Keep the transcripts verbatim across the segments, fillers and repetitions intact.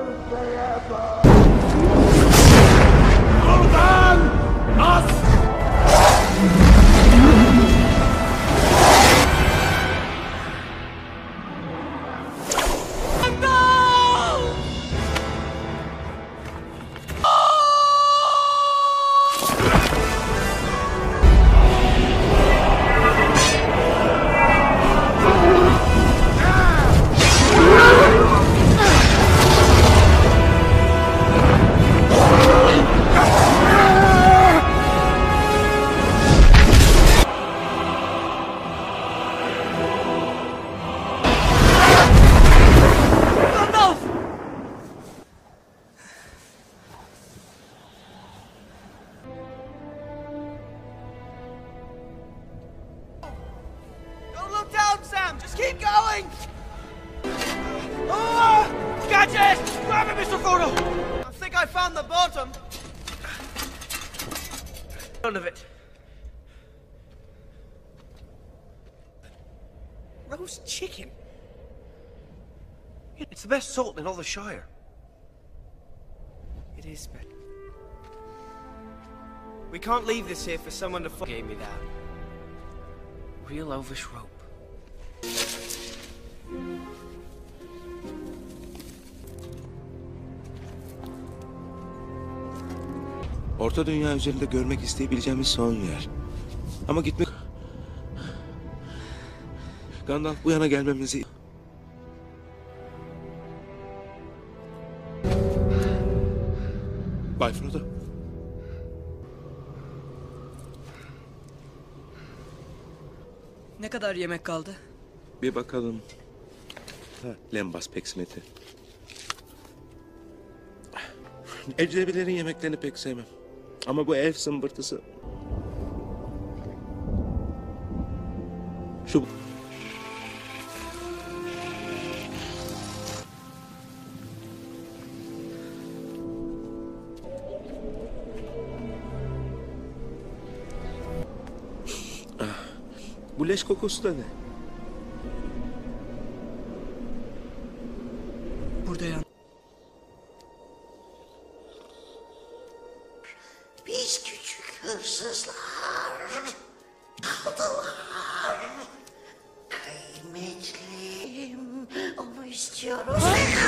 Oradan as! Keep going! Oh! Gadget! Grab it, Mister Frodo! I think I found the bottom. None of it. Roast chicken? It's the best salt in all the Shire. It is better. We can't leave this here for someone to f- gave me that. Real elvish rope. Orta Dünya üzerinde görmek isteyebileceğimiz son yer. Ama gitmek... Gandalf bu yana gelmemizi... Bay Frodo. Ne kadar yemek kaldı? Bir bakalım. Ha, lembas peksmeti. Ecnebilerin yemeklerini pek sevmem. Ama bu elf zımbırtısı... Şu... Ah, bu leş kokusu da ne? Burada yan. Biz küçük hırsızlar kaldılar. Kıymetlim, onu istiyoruz.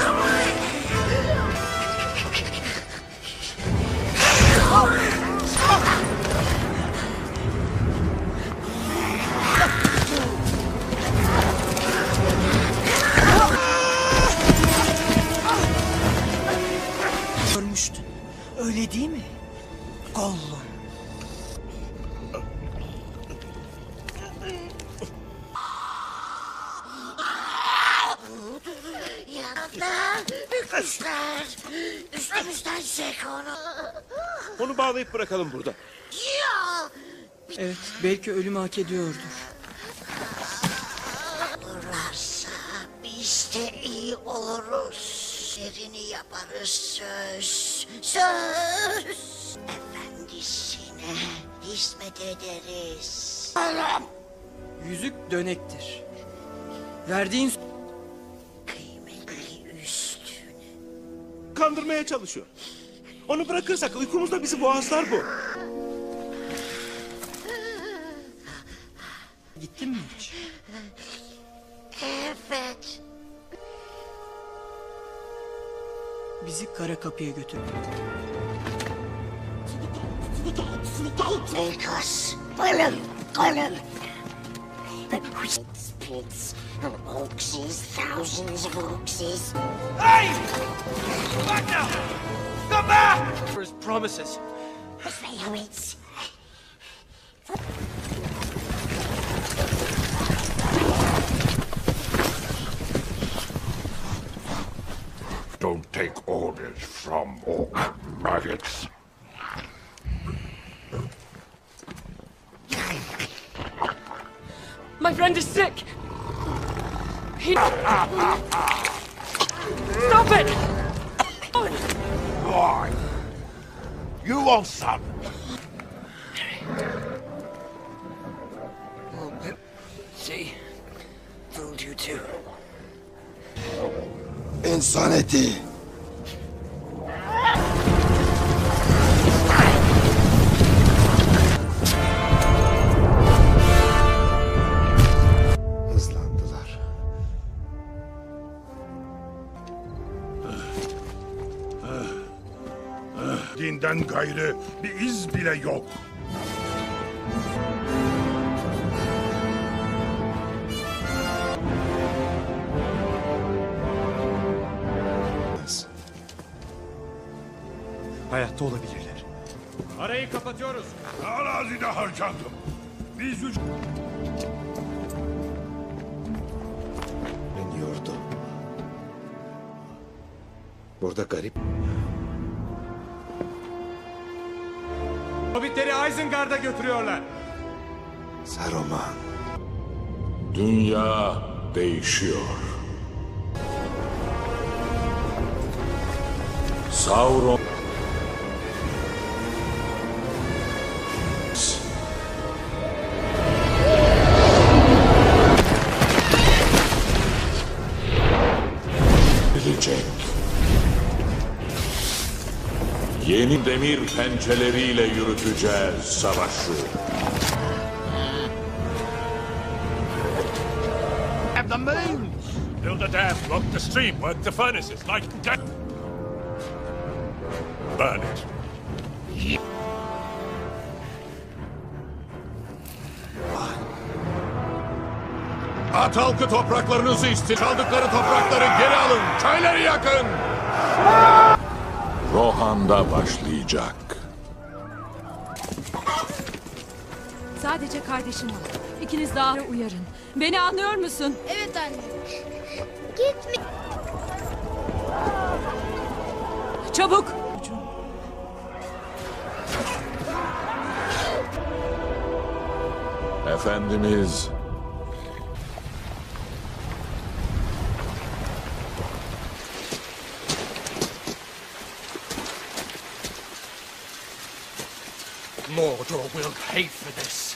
Görmüştün. Öyle değil mi? Gollum. Yanlar, bükmüşler. Üstümüzden çek onu. Onu bağlayıp bırakalım burada. Ya! Evet, belki ölümü hak ediyordur. Olurlarsa biz de iyi oluruz. Yerini yaparız söz. Söz. Efendisine hizmet ederiz. Yüzük dönektir. Verdiğin... Kıymetli üstün. Kandırmaya çalışıyor. Onu bırakırsak uykumuzda bizi boğazlar bu. Gittin mi hiç? Evet. Bizi kara kapıya götür. Take us. Follow. Follow. The pits, pits, and oxes, thousands of oxes. Hey! Back now! Come back! For his promises. Follow it. Don't take orders from orc maggots. My friend is sick! He... Stop it! Why? You want some? See? Fooled you too. Insanity. verdiğinden gayrı bir iz bile yok. Hayatta olabilirler. Arayı kapatıyoruz. Arazide harcandım. Biz üç... Beni yordu. Burada garip. Hobbitleri Isengard'a götürüyorlar. Saruman. Dünya değişiyor. Sauron... Bilecek. Yeni demir pençeleriyle yürüteceğiz savaşı. Have the moon! Build a dam, block the stream, work the furnaces like that. Burn it. At halkı topraklarınızı isti. Çaldıkları toprakları geri alın. Çayları yakın. Rohan'da başlayacak. Sadece kardeşim var. İkiniz daha uyarın. Beni anlıyor musun? Evet anne. Gitme. Çabuk! Efendimiz... Mordor will pay for this.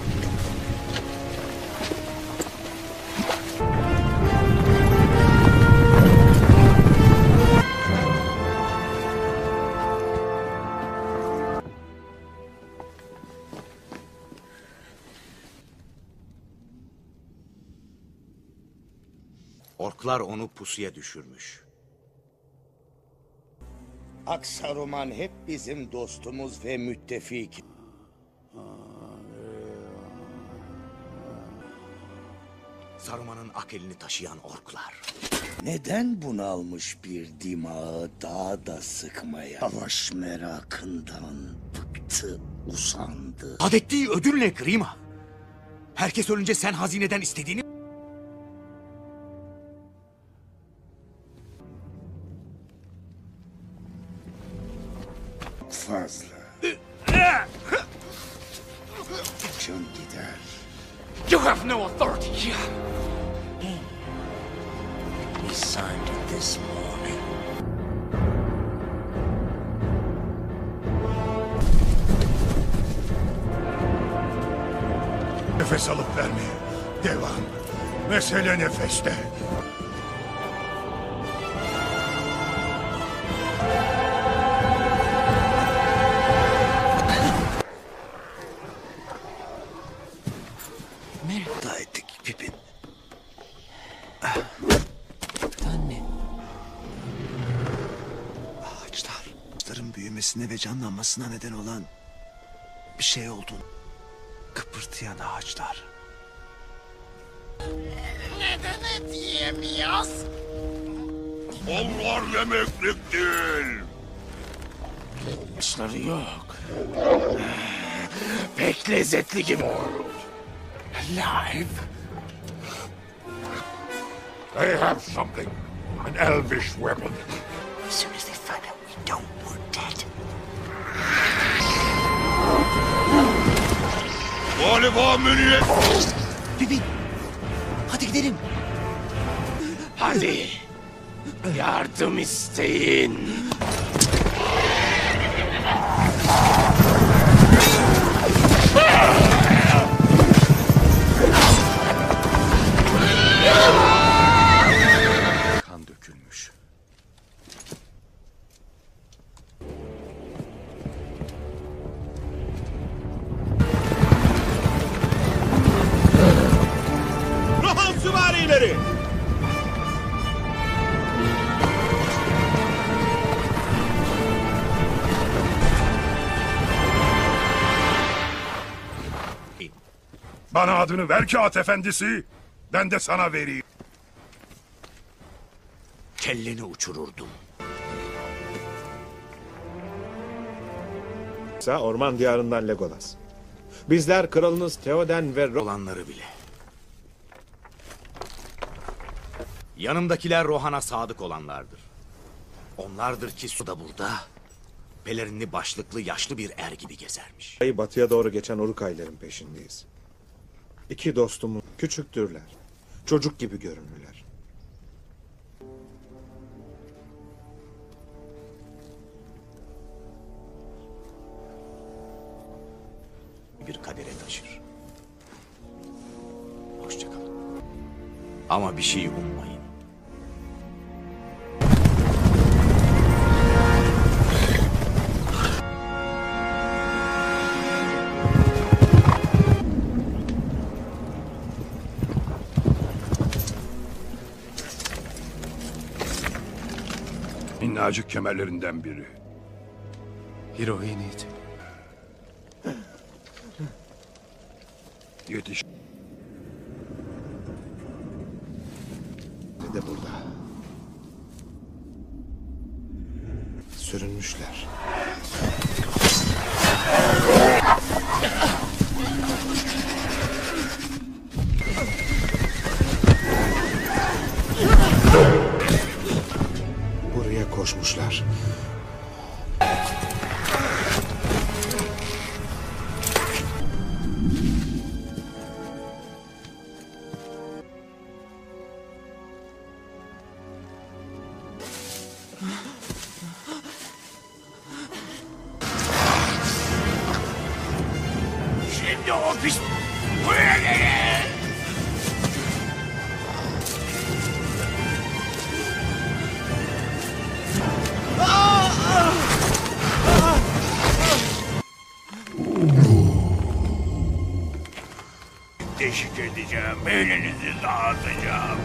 Orklar onu pusuya düşürmüş. Aksaruman hep bizim dostumuz ve müttefik. Saruman'ın ak elini taşıyan orklar. Neden bunalmış bir dimağı daha da sıkmaya? Savaş merakından bıktı, usandı. Ad ettiği ödül ne Grima? Herkes ölünce sen hazineden istediğini... Fazla. Can gider. You have no authority here. We signed it this morning. Nefes alıp vermeye devam. Mesele nefeste. Merhaba ettik Pipin. Anne. Ağaçlar. Ağaçların büyümesine ve canlanmasına neden olan bir şey oldu. Kıpırtıyan ağaçlar. Neden et yiyemiyoruz? Onlar yemeklik değil. Ağaçları yok. Pek lezzetli gibi. Alive. They have something. An elvish weapon. As soon as they find out we don't, we're dead. Galiba Münye... Pipin! Hadi gidelim. Hadi. Yardım isteyin. Kan dökülmüş. Rohan süvarileri! Bana adını ver kağıt efendisi. Ben de sana vereyim. Kelleni uçururdum. Orman diyarından Legolas. Bizler kralınız Theoden ve Olanları bile. Yanımdakiler Rohan'a sadık olanlardır. Onlardır ki suda burada, pelerinli başlıklı yaşlı bir er gibi gezermiş. Batıya doğru geçen Uruk-hai'lerin peşindeyiz. İki dostumuz küçüktürler. Çocuk gibi görünürler. Bir kadere taşır. Hoşça kalın. Ama bir şey ummayın. Minnacık kemerlerinden biri. Hirohini'ydi. Yetiş. Bir de burada. Sürünmüşler. Buraya koşmuşlar. Şimdi o pis... Buraya gelin! Deşik edeceğim, beyninizi dağıtacağım.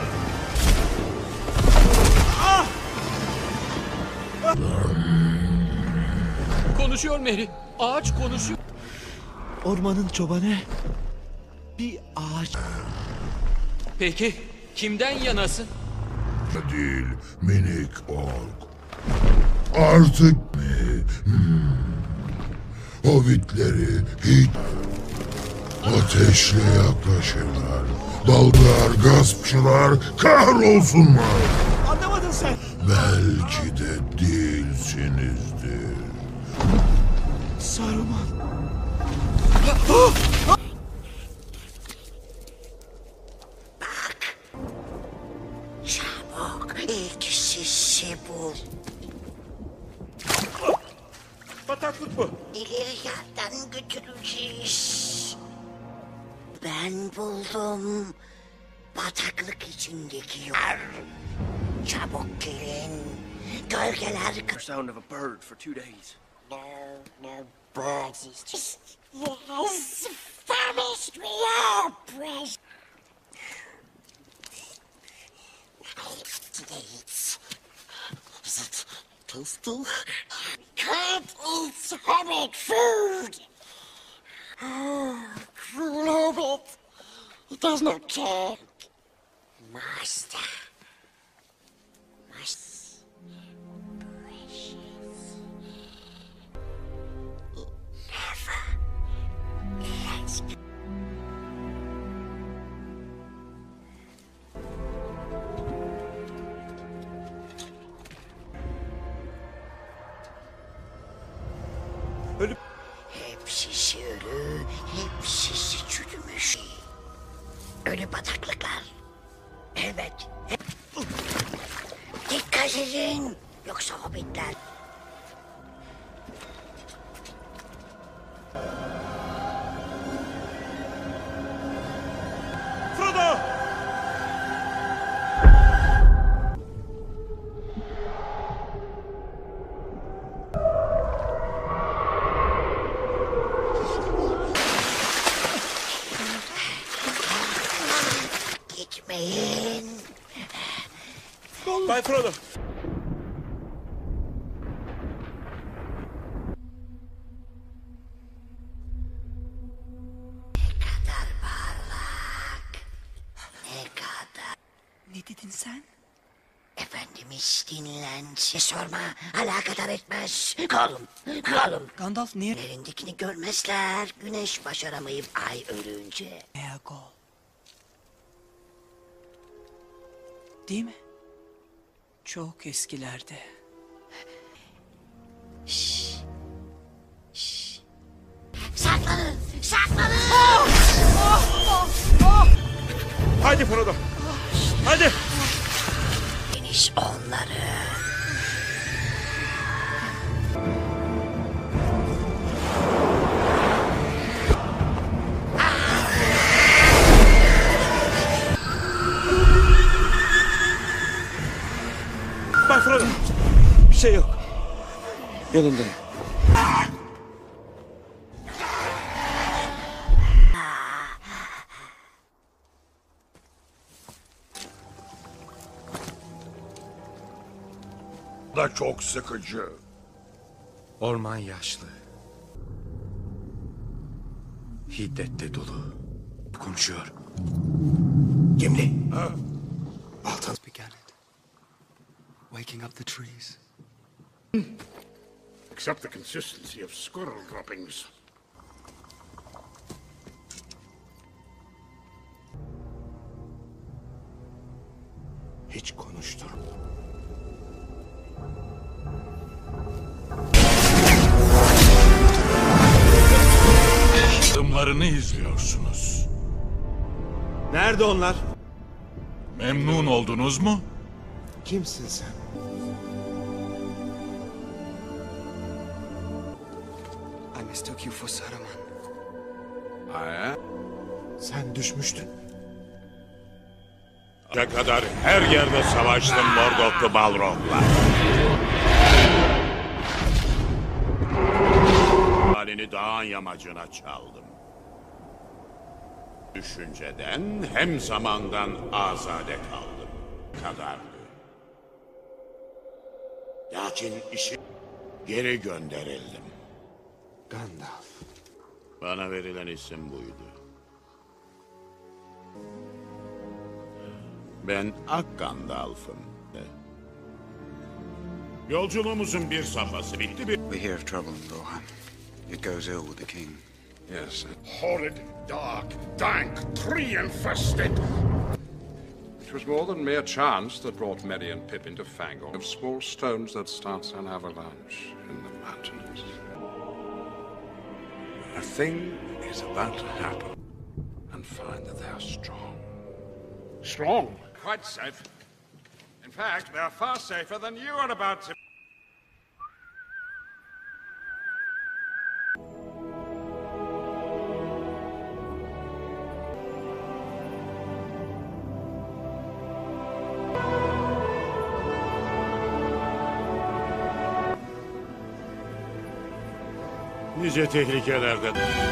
Konuşuyor Mary. Ağaç konuşuyor. Ormanın çobanı bir ağaç. Peki kimden yanasın? Değil, minik ork. Artık mi? Hmm. Hobbitleri hiç... Ateşle yaklaşırlar. Daldar, gaspçılar kahrolsunlar. Anlamadın sen. Belki de değilsinizdir. Saruman. Çabuk ikisi bul. Bataklık bu. İleri yandan götüreceğiz. Ben buldum. Bataklık içindeki yer. Çabuk gelin. Gölgeler... The sound of a bird for two days. No, no birds. It's just... Yes, famished we are, precious. Is it tasty? Can't eat hobbit food. Oh, cruel hobbit. He does not care. Master. Master. Precious. It never lets me. Hepsi ölü, hepsi çürümüş. Ölü bataklıklar. Evet. Hep... Dikkat edin. Yoksa hobbitler. Frodo! Gitmeyin. Bay Frodo. Ne kadar Neredesin sen? Efendimiz dinlensin. Sorma, alakadar etmez. Kralım, kralım. Gandalf niye? Elindekini görmezler. Güneş başaramayıp ay ölünce. Eagol. Değil mi? Çok eskilerde. Şşş. Şşş. Saklanın, saklanın. Haydi Frodo. Haydi. Deniz onları. Bay Frodo. Bir şey yok. Yanındayım. Da çok sıkıcı. Orman yaşlı. Hiddette dolu. Konuşuyor. Gimli. Ha? Balta. Began it. Waking up the trees. Except the consistency of squirrel droppings. Hiç konuştur. Adımlarını izliyorsunuz. Nerede onlar? Memnun oldunuz mu? Kimsin sen? I mistook you for Saruman. Sen düşmüştün. Ne kadar her yerde savaştım Mordoklu Balrog'la. Halini dağın yamacına çaldım. Düşünceden hem zamandan azade kaldım. Kadardı. Lakin işi geri gönderildim. Gandalf. Bana verilen isim buydu. Ben Ak Gandalf'ım. Yolculuğumuzun bir safhası bitti. Bir... We hear of trouble, Rohan. It goes ill with the king. Yes. Horrid, dark, dank, tree-infested. It was more than mere chance that brought Merry and Pippin to Fangorn, of small stones that starts an avalanche in the mountains. A thing is about to happen, and find that they are strong. Strong? Quite safe. In fact, they are far safer than you are about to. Nice tehlikelerden.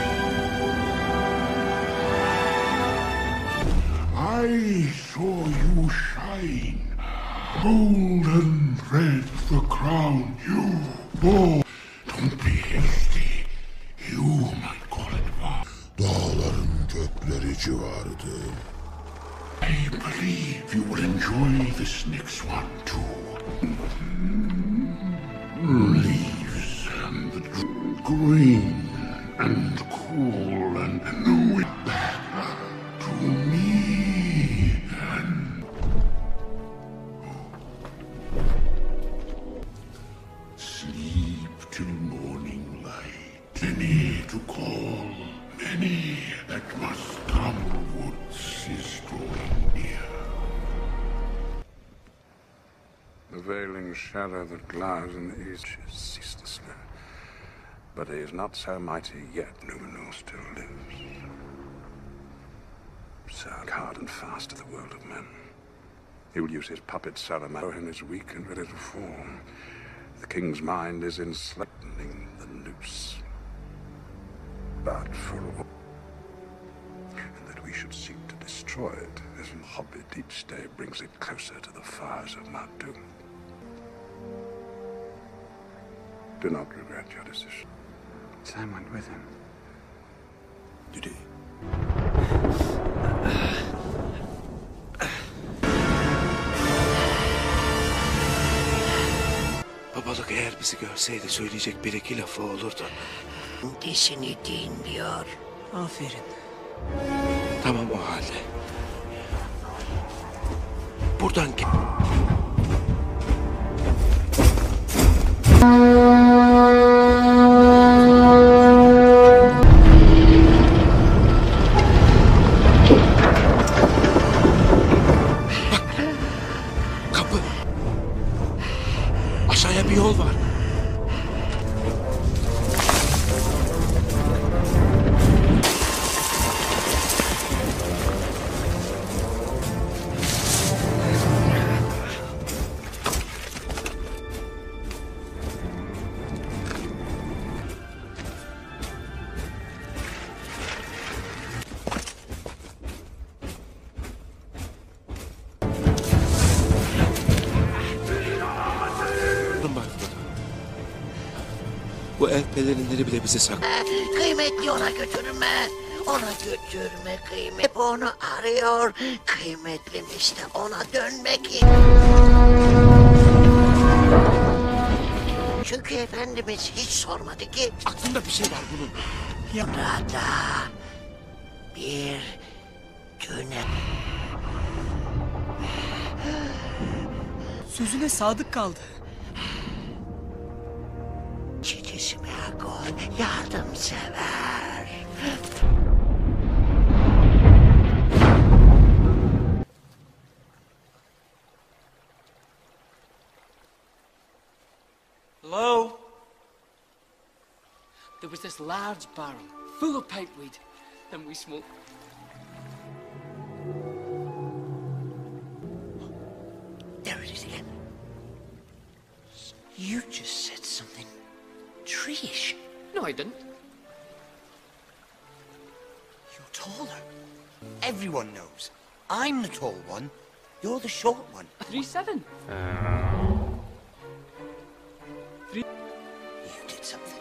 I saw you shine. Gold and red the crown you bore. Don't be hasty. You might call it far. Dağların gökleri civarıdı. I believe you will enjoy this next one too. Leaves and the green and cool and new to me and sleep till morning light. Many to call, many that must come. Woods is drawing near. The veiling shadow that glides in the east is ceaselessly. But he is not so mighty yet. Numenor still lives. So hard and fast to the world of men. He will use his puppet Saruman and is weak and ready to fall. The king's mind is in slackening the noose. But for all, and that we should seek to destroy it, as a hobbit each day brings it closer to the fires of Mount Doom. Do not regret your decision. Sam went with him. Did he? Bak eğer bizi görseydi söyleyecek bir iki lafı olurdu. Dişini dinliyor. Aferin. Tamam o halde. Buradan git. Kapı. Aşağıya bir yol var. Bu el pelerinleri bile bizi sak. Kıymetli ona götürme. Ona götürme kıymet. Hep onu arıyor. Kıymetlimiş de ona dönmek için. Çünkü Efendimiz hiç sormadı ki. Aklında bir şey var bunun. Burada bir güne. Sözüne sadık kaldı. Çiçeği yardımsever. Hello? There was this large barrel full of pipeweed, and we smoked. There it is again. You just said something treeish. No, I didn't. You're taller. Everyone knows. I'm the tall one. You're the short one. Three seven. Three. You did something.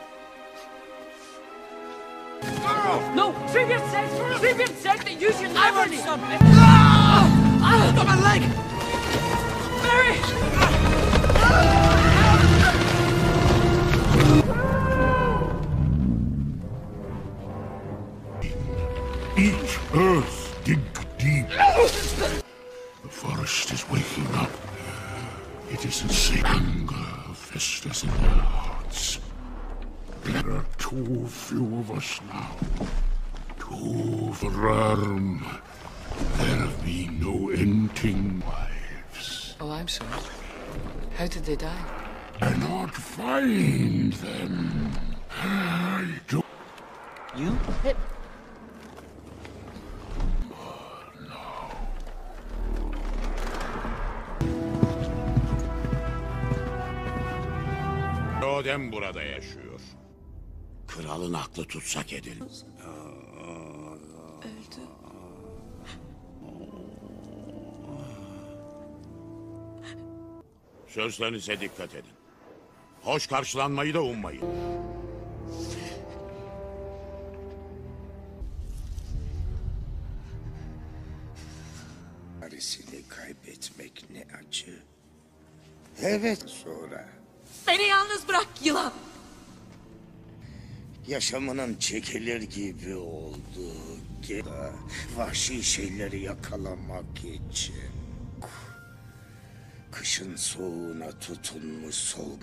No, Treebeard said, Treebeard said that you should never need something. Ah! Ah! Got my leg! Mary! Eat earth, dig deep. The forest is waking up. It is insane. Anger festers in their hearts. There are too few of us now. Too firm. There have been no ending wives. Oh, I'm sorry. How did they die? Cannot find them. I don't. You? It. Odem burada yaşıyor. Kralın aklı tutsak edilir. Öldü. Sözlerinize dikkat edin. Hoş karşılanmayı da ummayın. Arisini kaybetmek ne acı. Evet sonra. Beni yalnız bırak yılan. Yaşamının çekilir gibi oldu. Vahşi şeyleri yakalamak için. Kışın soğuğuna tutunmuş sol.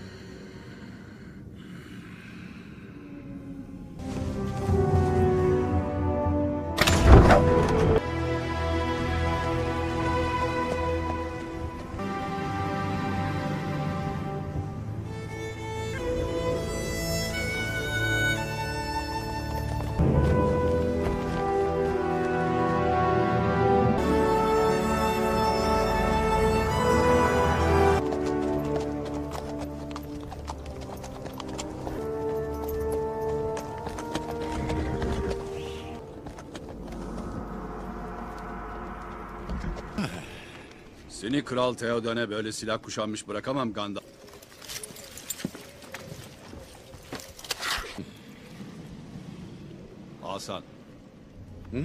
Seni Kral Theoden'e böyle silah kuşanmış bırakamam Gandalf. Hasan. Hı?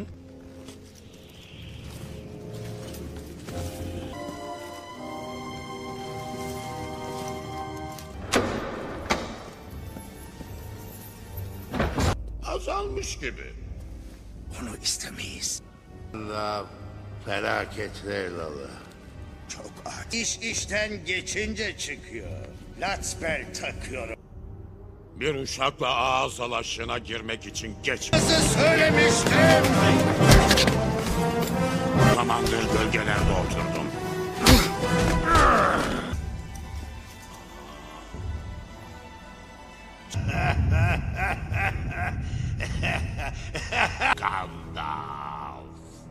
azalmış gibi. Onu istemeyiz. La felaketler lalı. Çok ağır. İş işten geçince çıkıyor. Latsper takıyorum. Bir uşakla ağız alaşına girmek için geç. Nasıl söylemiştim? Zamandır gölgelerde oturdum. Gandalf.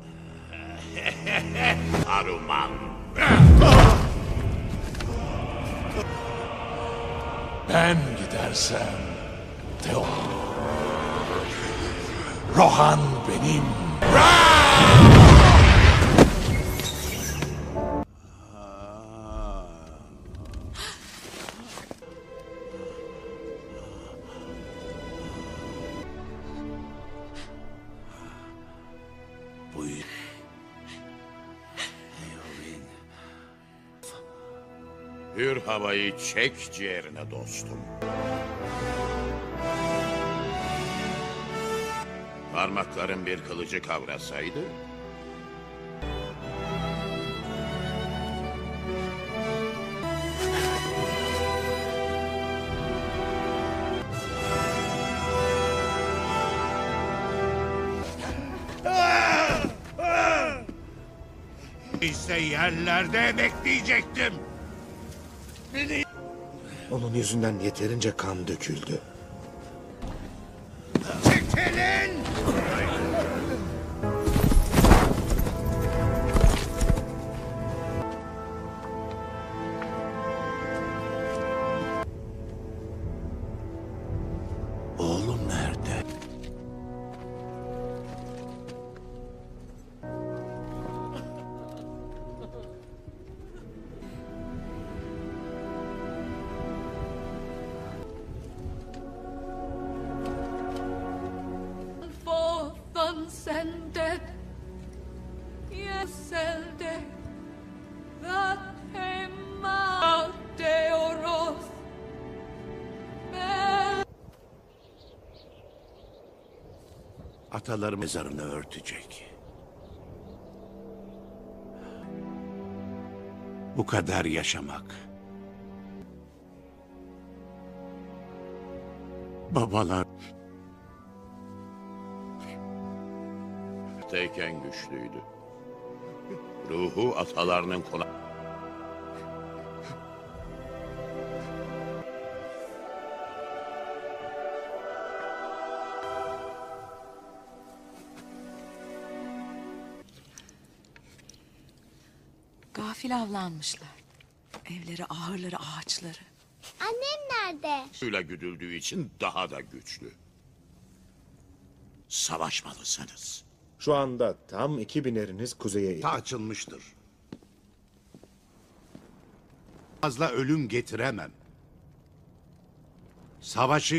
Saruman. Ben gidersem Theon. Rohan benim. Hür havayı çek ciğerine dostum. Parmakların bir kılıcı kavrasaydı... İşte yerlerde bekleyecektim. Onun yüzünden yeterince kan döküldü. Çekilin! Oğlum nerede? Sende, yeselde, that hema deoros, Ataları mezarını örtecek. Bu kadar yaşamak. Babalar... Teyken güçlüydü. Ruhu atalarının kona... Gafil avlanmışlar. Evleri, ahırları, ağaçları. Annem nerede? Suyla güdüldüğü için daha da güçlü. Savaşmalısınız. Şu anda tam iki bineriniz kuzeye Ta açılmıştır. Fazla ölüm getiremem. Savaşı...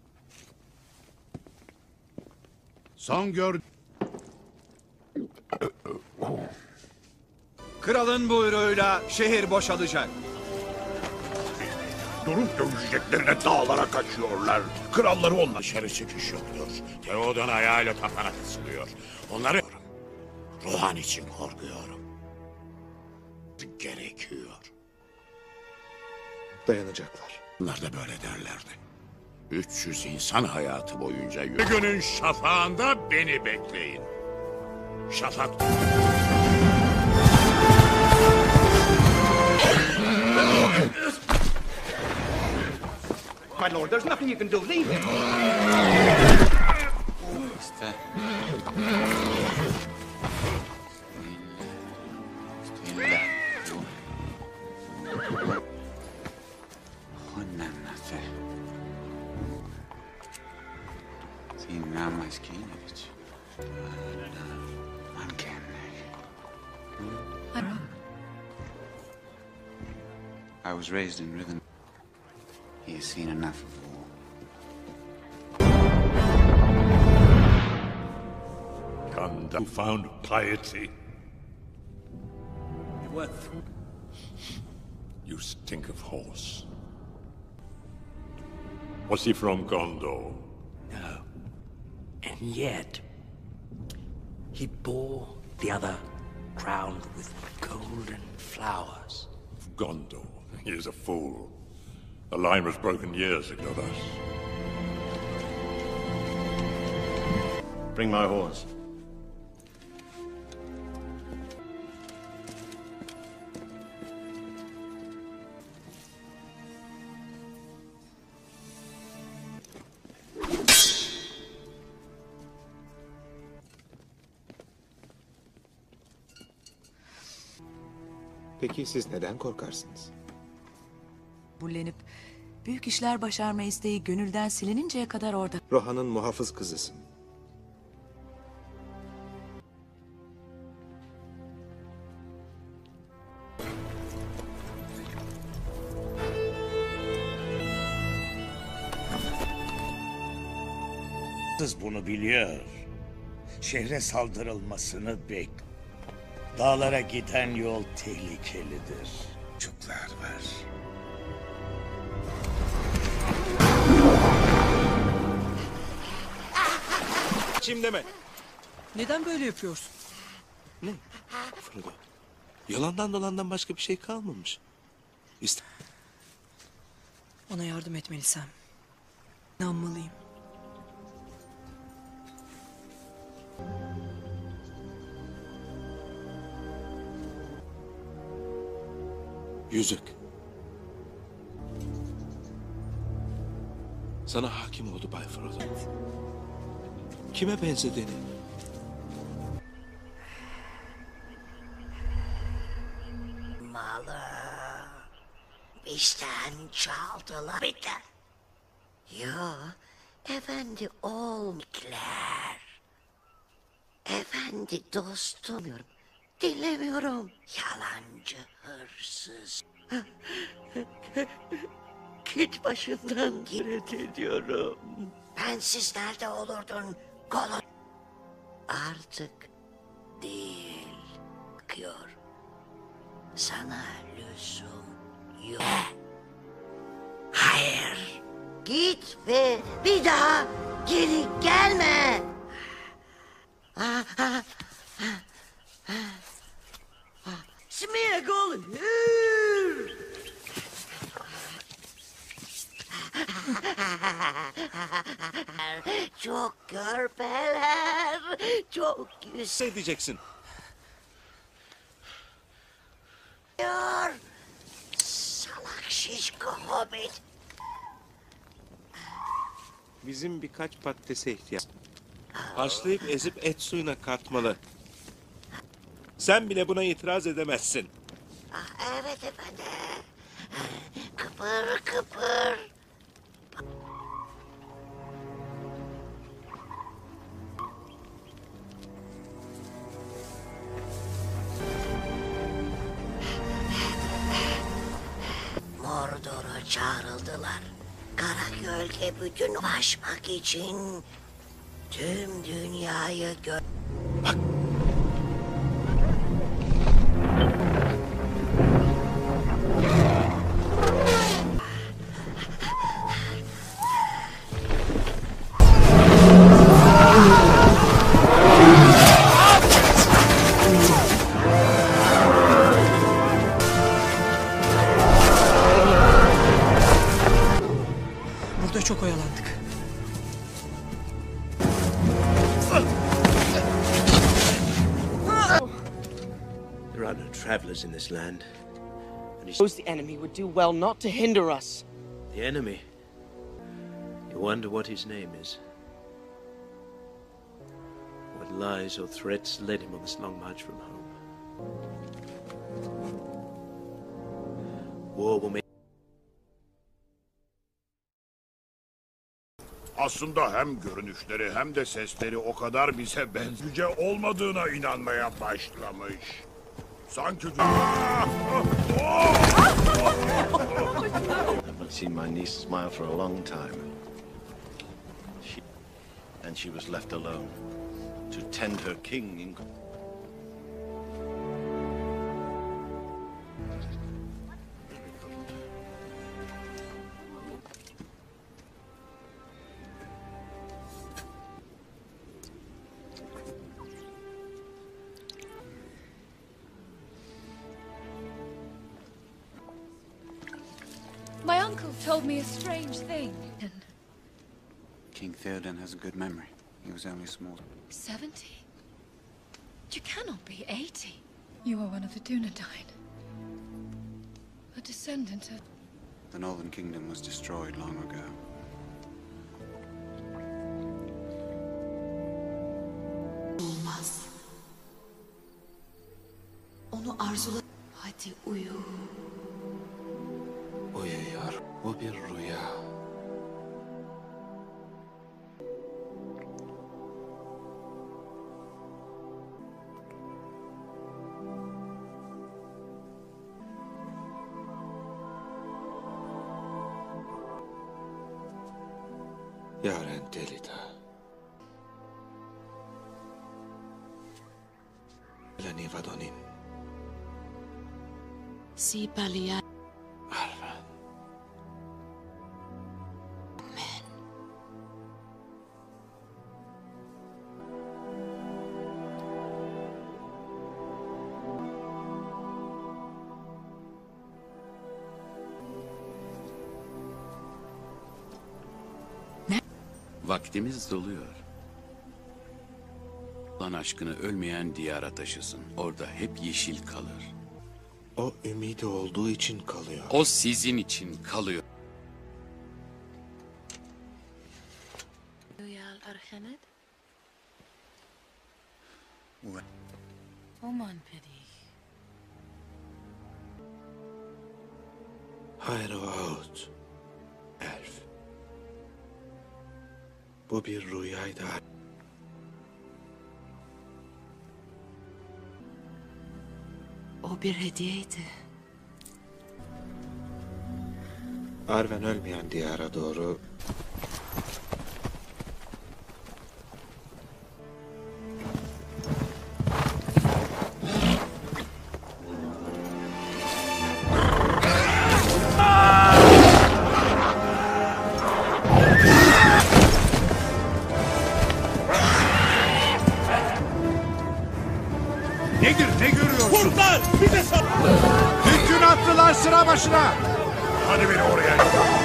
Son gör... Kralın buyruğuyla şehir boşalacak. Durup dövüşeceklerine dağlara kaçıyorlar. Kralları onlar dışarı çıkış yoktur. Theoden ayağıyla tapana kısılıyor. Onları... Rohan için korkuyorum. Gerekiyor. Dayanacaklar. Onlar da böyle derlerdi. üç yüz insan hayatı boyunca yürü. Günün şafağında beni bekleyin. Şafak... My lord, there's nothing you can do. Leave him. Está. Honnafe. Sinna maskinic. I was raised in rhythm. He has seen enough of war. Gandalf, who found piety. What? You stink of horse. Was he from Gondor? No. And yet, he bore the other crowned with golden flowers. Gondor. He is a fool. The line was broken years ago thus. Bring my horse. Peki siz neden korkarsınız? Bullenip büyük işler başarma isteği gönülden silininceye kadar orada. Rohan'ın muhafız kızısın. Kız bunu biliyor. Şehre saldırılmasını bek. Dağlara giden yol tehlikelidir. Çocuklar var. Kim deme. Neden böyle yapıyorsun? Ne? Frodo. Yalandan dolandan başka bir şey kalmamış. İşte. Ona yardım etmelisem. İnanmalıyım. Yüzük. Sana hakim oldu Bay Frodo. Kime benzediğini. Malı bizden çaldılar. Bir de. Yo, efendi olmuşlar. Efendi dostum. Dinlemiyorum. Yalancı hırsız. Git başından git ediyorum. Bensiz nerede olurdun? Kolon. Artık değil. Bakıyor. Sana lüzum yok. Hayır. Git ve bir daha geri gelme. Ah, ah, ah, ah. Smeagol hür. Çok görpeler, çok güzel. Ne diyeceksin? Salak şişko hobbit. Bizim birkaç patatese ihtiyaç. Haşlayıp ezip et suyuna katmalı. Sen bile buna itiraz edemezsin. Ah, evet efendim. Kıpır kıpır. Mordor'a çağrıldılar. Kara gölge bütün ulaşmak için tüm dünyayı gö... Bak. Burada çok oyalandık. There are no travelers in this land. And he Suppose the enemy would do well not to hinder us. The enemy. You wonder what his name is. What lies or threats led him on this long march from home. War will make... Aslında hem görünüşleri hem de sesleri o kadar bize benzice olmadığına inanmaya başlamış. Sanki... I haven't seen my niece smile for a long time. She... And she was left alone to tend her king in... told me a strange thing. King Theoden has a good memory. He was only small. Seventy? You cannot be eighty. You are one of the Dunedain. A descendant of... The Northern Kingdom was destroyed long ago. Olmaz. Onu arzula... Hadi uyu. Uyuyor. Bu bir rüya. Yaren Delida. Lani Vadonin. Si Palia. Arvan. Vaktimiz doluyor. Lan aşkını ölmeyen diyara taşısın. Orada hep yeşil kalır. O ümidi olduğu için kalıyor. O sizin için kalıyor. Uyal Arhenet. What? Oman pedi. Hayır out. Elf. Bu bir rüyaydı. O bir hediyeydi. Arven ölmeyen diyara doğru Nedir, ne görüyorsun? Kurtlar! Bize sal! Hüküm attılar sıra başına! Hadi beni oraya!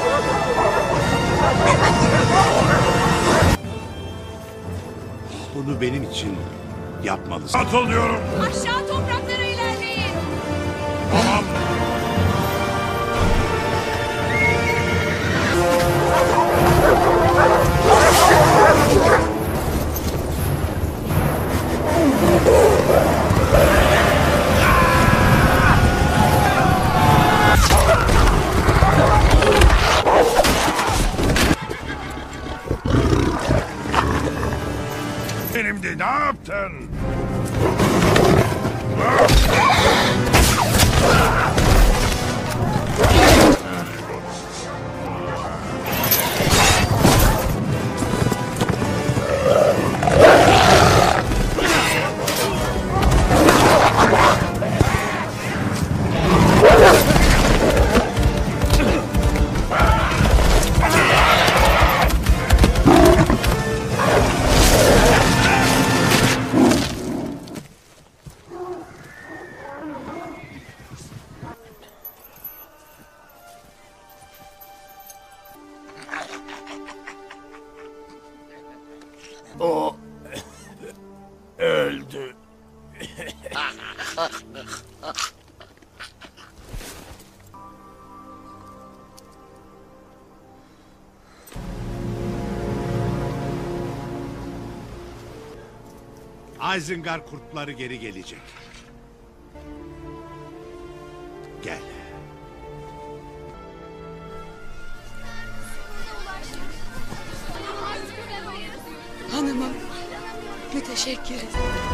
Bunu benim için yapmalısın. Atıl diyorum! Aşağı topraklara ilerleyin. Tamam! Benimdi, ne yaptın? O öldü. Isengard kurtları geri gelecek. Gel. Hanımım. Müteşekkiriz.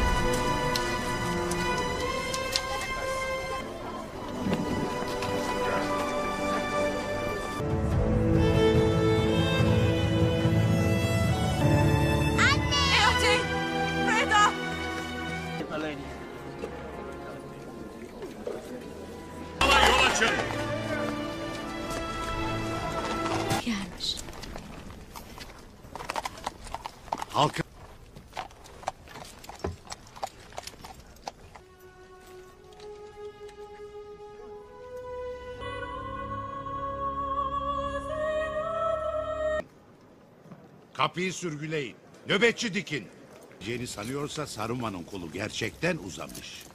Gelmiş. Halkı Kapıyı sürgüleyin. Nöbetçi dikin. Yeni sanıyorsa Saruman'ın kolu gerçekten uzamış.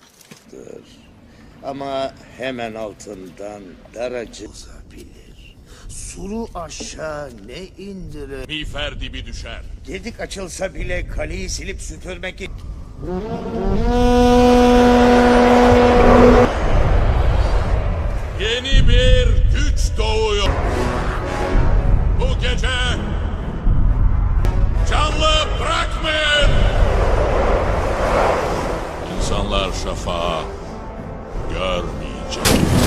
Ama hemen altından daracı olabilir. Suru aşağı ne indirir? Miğfer dibi düşer. Gedik açılsa bile kaleyi silip süpürmek için... Yeni bir güç doğuyor. Bu gece canlı bırakmayın. İnsanlar şafağı görmeyecek.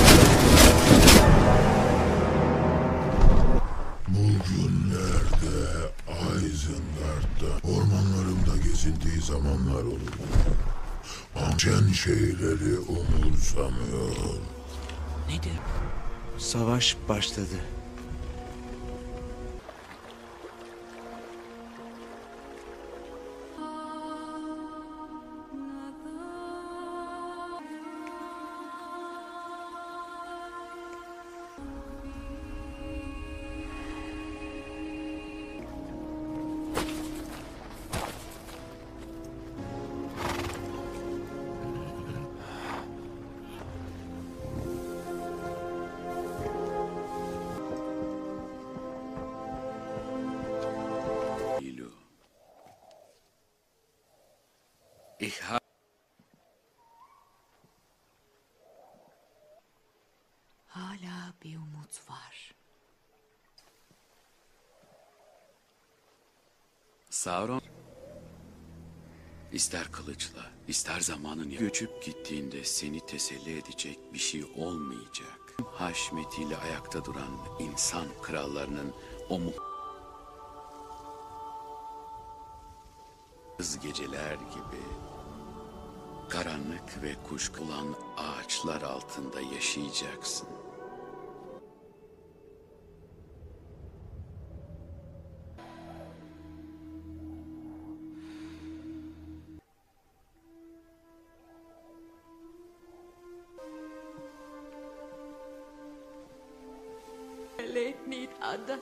Bugünlerde Isengard'da ormanlarımda gezindiği zamanlar olur. Amcen şeyleri umursamıyor. Nedir? Savaş başladı. İhha... Hala bir umut var. Sauron... İster kılıçla, ister zamanın göçüp gittiğinde seni teselli edecek bir şey olmayacak. Haşmetiyle ayakta duran insan krallarının o mu... geceler gibi karanlık ve kuşkulan ağaçlar altında yaşayacaksın. Leitnit ada.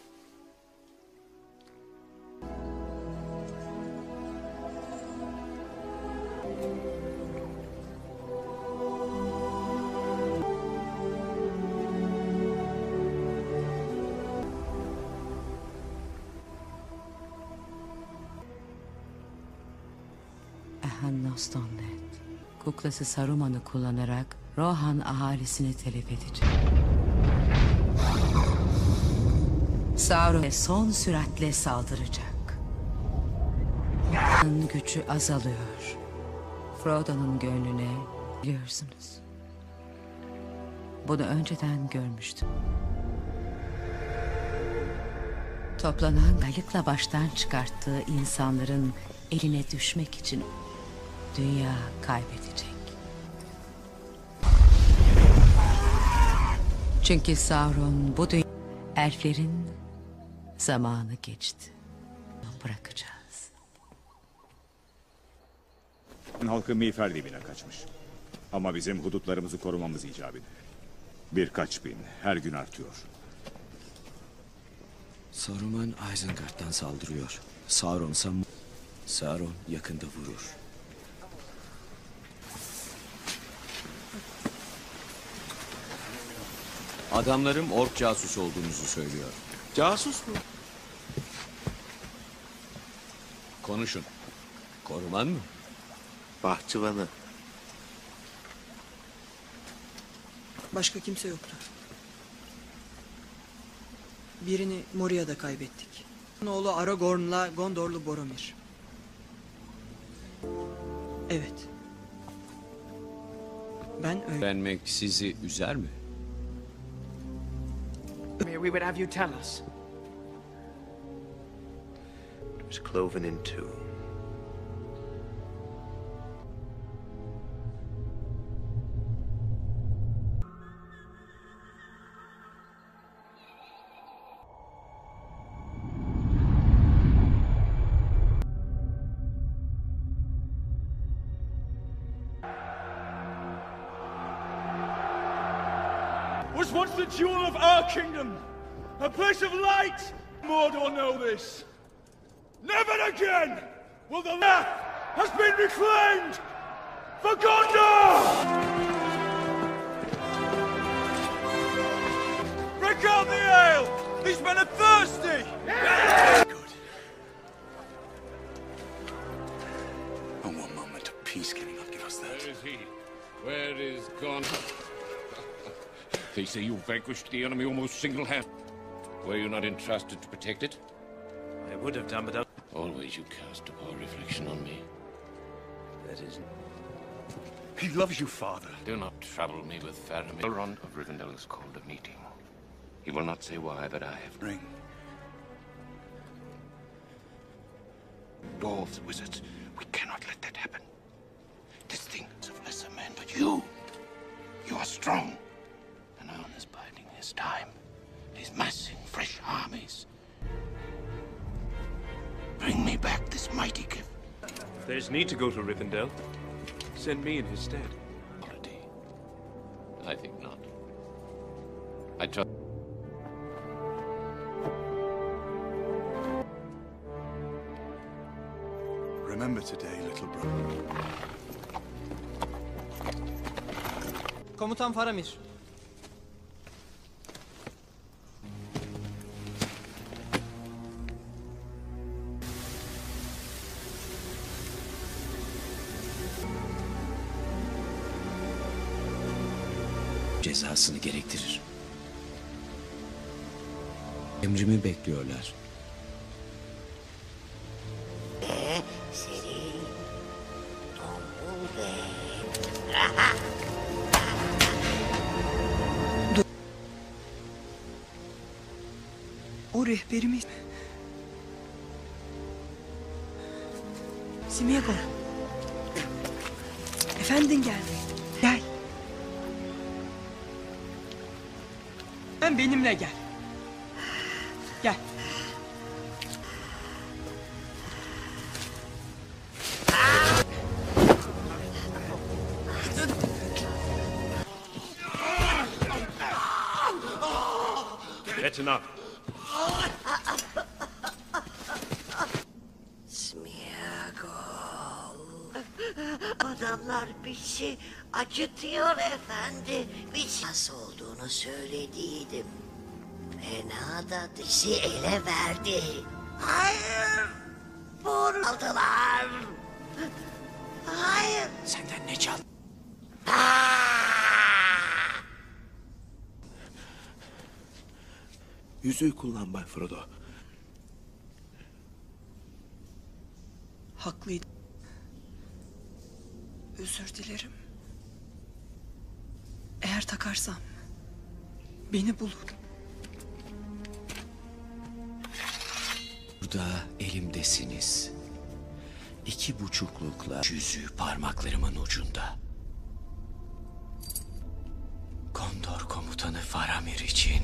Nostonlet, kuklası Saruman'ı kullanarak Rohan ahalisini telef edecek. Sauron son süratle saldıracak. Gücü azalıyor. Frodo'nun gönlüne biliyorsunuz. Bunu önceden görmüştüm. Toplanan galıkla baştan çıkarttığı insanların eline düşmek için dünya kaybedecek. Çünkü Sauron bu dünya... Elflerin zamanı geçti. Bırakacağız. Halkı miğfer dibine kaçmış. Ama bizim hudutlarımızı korumamız icap ediyor. Birkaç bin her gün artıyor. Saruman Isengard'dan saldırıyor. Sauron sam Sauron yakında vurur. Adamlarım ork casus olduğunuzu söylüyor. Casus mu? Konuşun. Koruman mı? Bahçıvanı. Başka kimse yoktu. Birini Moria'da kaybettik. Oğlu Aragorn'la Gondorlu Boromir. Evet. Ben öyle... Öğrenmek sizi üzer mi? We would have you tell us. It was cloven in two. Was once the jewel of our kingdom, a place of light Mordor know this. Never again will the land has been reclaimed for Gondor! Break out the ale! These men are thirsty! Good. And one moment of peace can you not give us that? Where is he? Where is Gondor? They say you vanquished the enemy almost single-handed. Were you not entrusted to protect it? I would have done, but I... Always you cast a poor reflection on me. That isn't... He loves you, father. Do not trouble me with Faramir. Elrond of Rivendell has called a meeting. He will not say why, but I have... Ring. Dwarves, wizards, we cannot let that happen. This thing is of lesser men, but you... You are strong. And Aon is biding his time. He's massing fresh armies. Bring me back this mighty gift. There's need to go to Rivendell. Send me in his stead. I think not. I trust... Remember today, little brother. Komutan Faramir. Cezasını gerektirir. Emrimi bekliyorlar. Ve senin tombul ve... O rehberimiz... Sméagol. Efendin geldi. Gel. Sen benimle gel. Gel. Get enough. Sméagol. Adamlar bizi acıtıyor efendi. Biz nasıl olduğunu söylediydim. Fena da bizi ele verdi. Hayır. Vur aldılar. Hayır. Senden ne çal? Yüzüğü kullan Bay Frodo. Haklıydı. Özür dilerim. Eğer takarsam beni bulur. Burada elimdesiniz. İki buçuklukla yüzüğü parmaklarımın ucunda. Gondor komutanı Faramir için.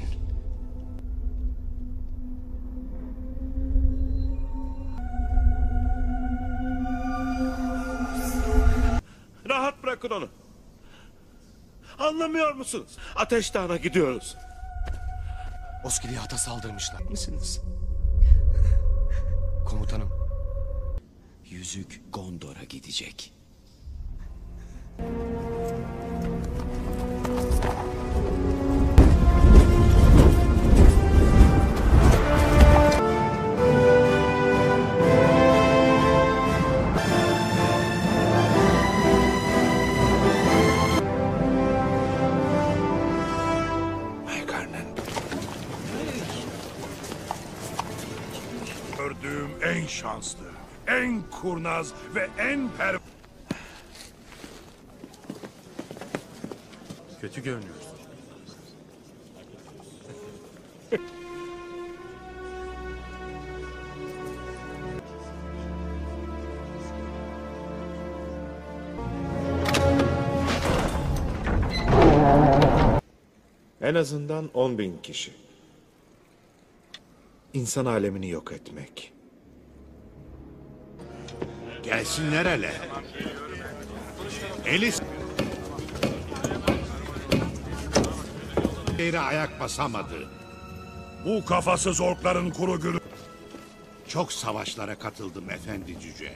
Rahat bırakın onu. Anlamıyor musunuz? Ateş Dağı'na gidiyoruz. Osgiliath'a saldırmışlar. Misiniz? Komutanım. Yüzük Gondor'a gidecek. Gördüğüm en şanslı, en kurnaz ve en per... Kötü görünüyorsun. En azından on bin kişi. İnsan alemini yok etmek. Gelsinler hele. Elis... Yere ayak basamadı. Bu kafasız orkların kuru gürü... Çok savaşlara katıldım efendi cüce.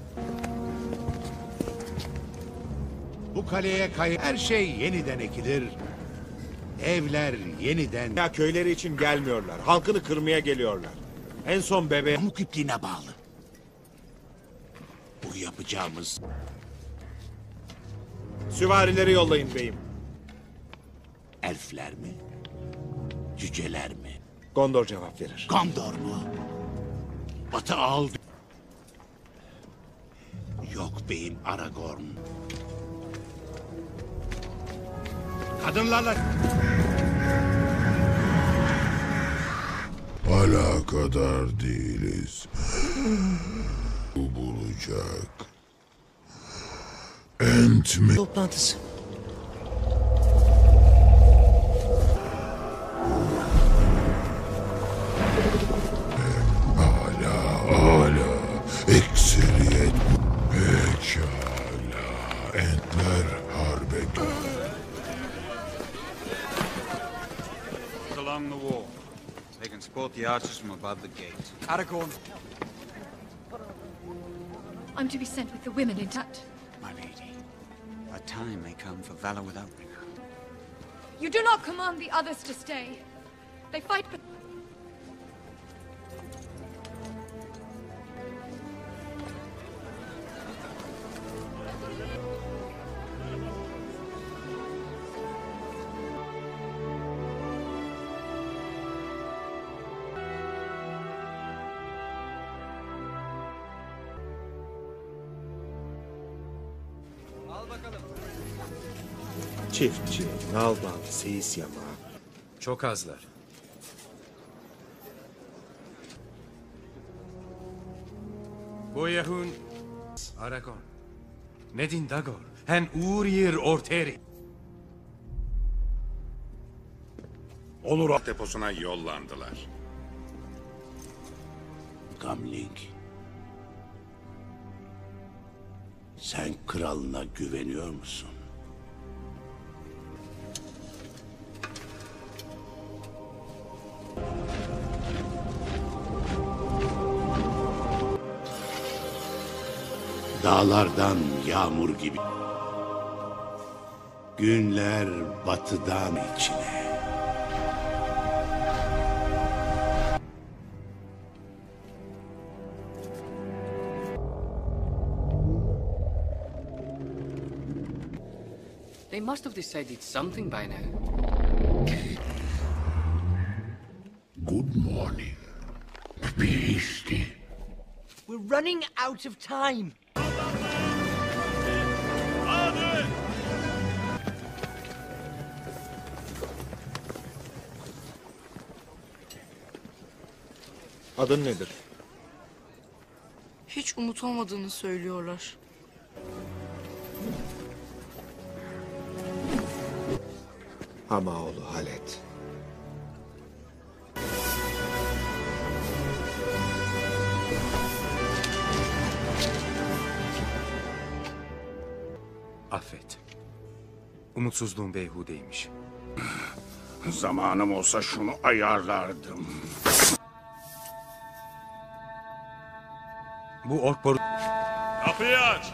Bu kaleye kay... Her şey yeniden ekilir. Evler yeniden... Ya köyleri için gelmiyorlar. Halkını kırmaya geliyorlar. En son bebe... Pamuk ipliğine bağlı. Bu yapacağımız... Süvarileri yollayın beyim. Elfler mi? Cüceler mi? Gondor cevap verir. Gondor mu? Batı aldı. Yok beyim Aragorn. Kadınlarla... Hala kadar değiliz. Bu bulacak. Ent mi? Toplantısı. Hala, hala. Ekseriyet. Pekala. Entler harbe geldi. Along the wall. They can spot the archers from above the gate. Aragorn. I'm to be sent with the women in touch. My lady, a time may come for valor without rigor. You do not command the others to stay. They fight, but... Çiftçi, nalbal, seyis yamağı. Çok azlar. Boyahun Aragorn. Nedin Dagor. Hen Urir Orteri. Onur deposuna yollandılar. Gamling. Sen kralına güveniyor musun? Dağlardan yağmur gibi. Günler batıdan içine. They must have decided something by now. Good morning. Be hasty. We're running out of time. Adın nedir? Hiç umut olmadığını söylüyorlar. Hamaoğlu Halet. Affet. Umutsuzluğum beyhudeymiş. Zamanım olsa şunu ayarlardım. Bu ork boru... Kapıyı aç!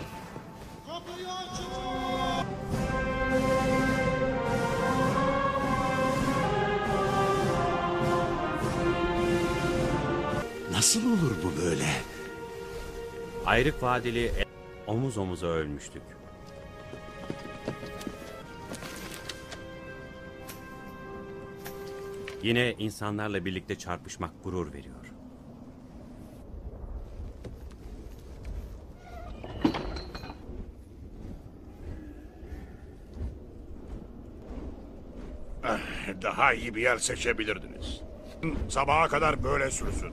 Nasıl olur bu böyle? Ayrık vadili omuz omuza ölmüştük. Yine insanlarla birlikte çarpışmak gurur veriyor. Daha iyi bir yer seçebilirdiniz. Sabaha kadar böyle sürsün.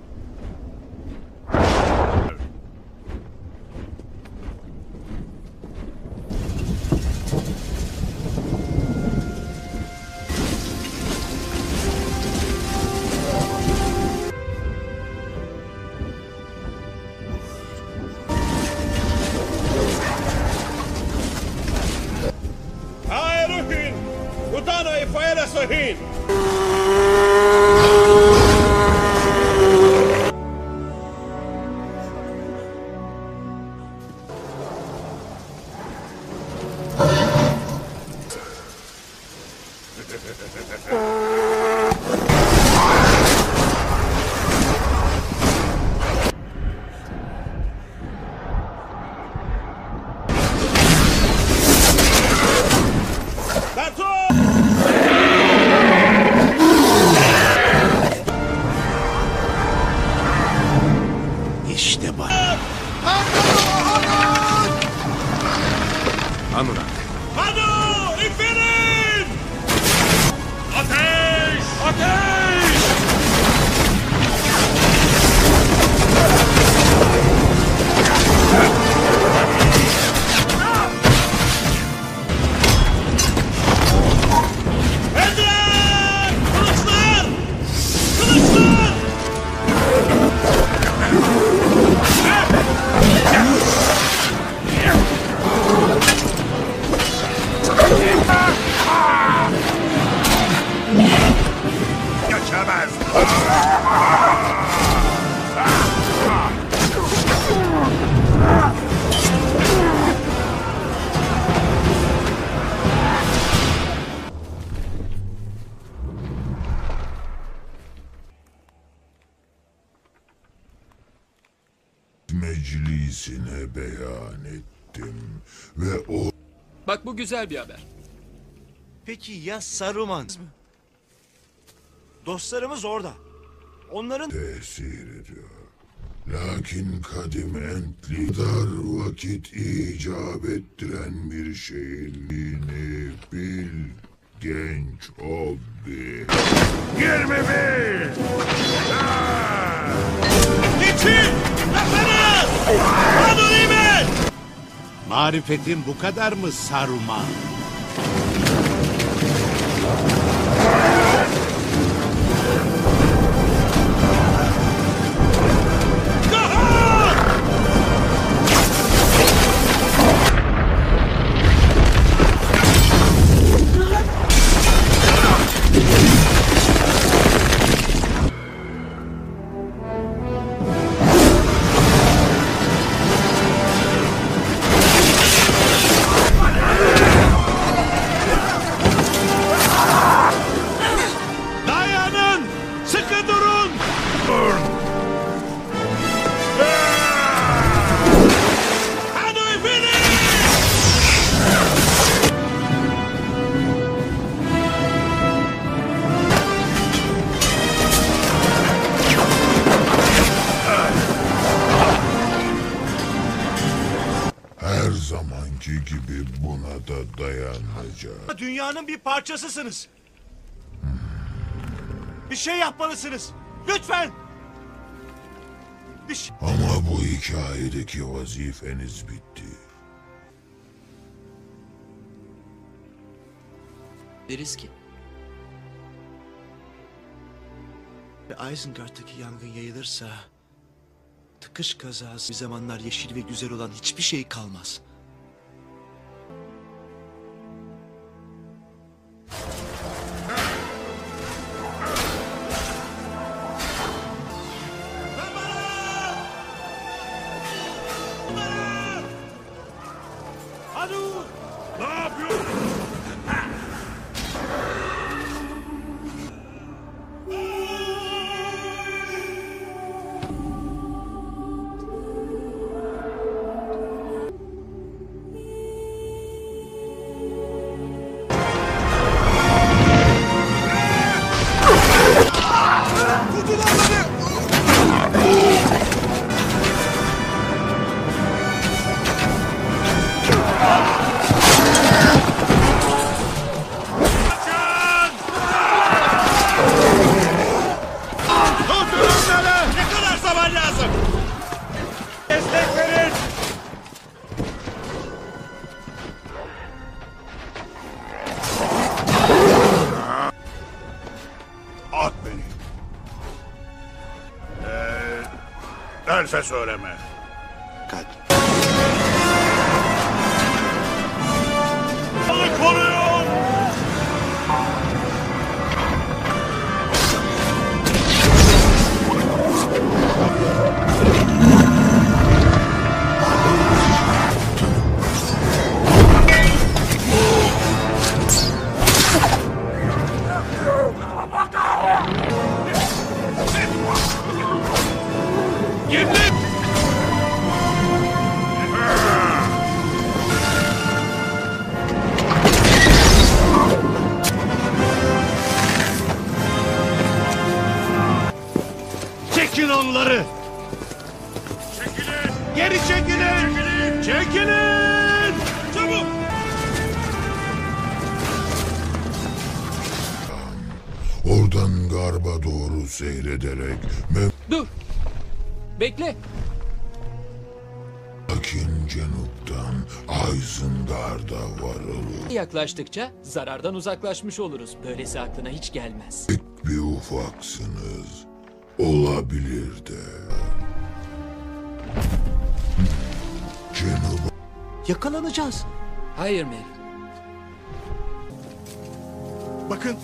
Aeruhin! Utano e fuera sohin! Anurak. Hadu! İnfirin! Ateş! Ateş! Endren! Kılıçlar! Kılıçlar! Geçemez. Meclisine beyan ettim ve o Bak bu güzel bir haber. Peki ya Saruman? Dostlarımız orada. Onların... tesir ediyor. Lakin kadim entli kadar vakit icap ettiren bir şeyin yeni bil genç hobbi. Yirmi bir! Geçin! Yaparız! Hadu nimet! Marifetin bu kadar mı Saruman? Dayanın! Sıkı durun! Hadu İnfirin! Her zamanki gibi buna da dayanacak. Dünyanın bir parçasısınız. Bir şey yapmalısınız. Lütfen. Bir şey... Ama bu hikayedeki vazifeniz bitti. Deriz ki. Ve Isengard'daki yangın yayılırsa... tıkış kazası bir zamanlar yeşil ve güzel olan hiçbir şey kalmaz. Hadu! Ne yapıyorsun? Ne kadar zaman lazım? Destek verin! At beni. Ee, Elfe söyleme. Kalk. Koruyun! Gimli! Çekin onları. Çekilin! Geri çekilin. Çekilin! Çekilin. Çabuk! Oradan garba doğru seyrederek Mev... Dur! Bekle! Lakin cenuptan Eisendar'da varılır. Yaklaştıkça zarardan uzaklaşmış oluruz. Böylesi aklına hiç gelmez. Pek bir ufaksınız. Olabilir de. Cenuba... Yakalanacağız. Hayır Merry. Bakın.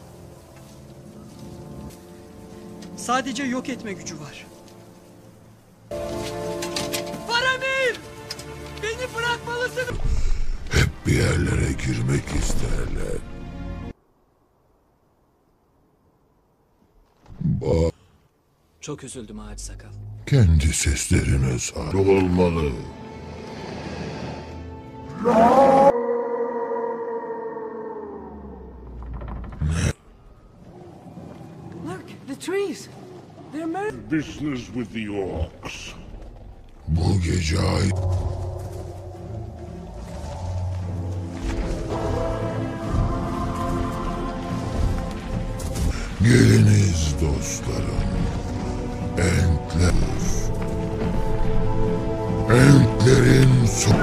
Sadece yok etme gücü var. Faramir! Beni bırakmalısın. Hep bir yerlere girmek isterler. Bak, Çok üzüldüm Ağaç Sakal. kendi seslerine sahip olmalı. Look, the trees. They're moving. Business with the orcs. Bu gece ay... Geliniz dostlarım. Entler. Entlerin son...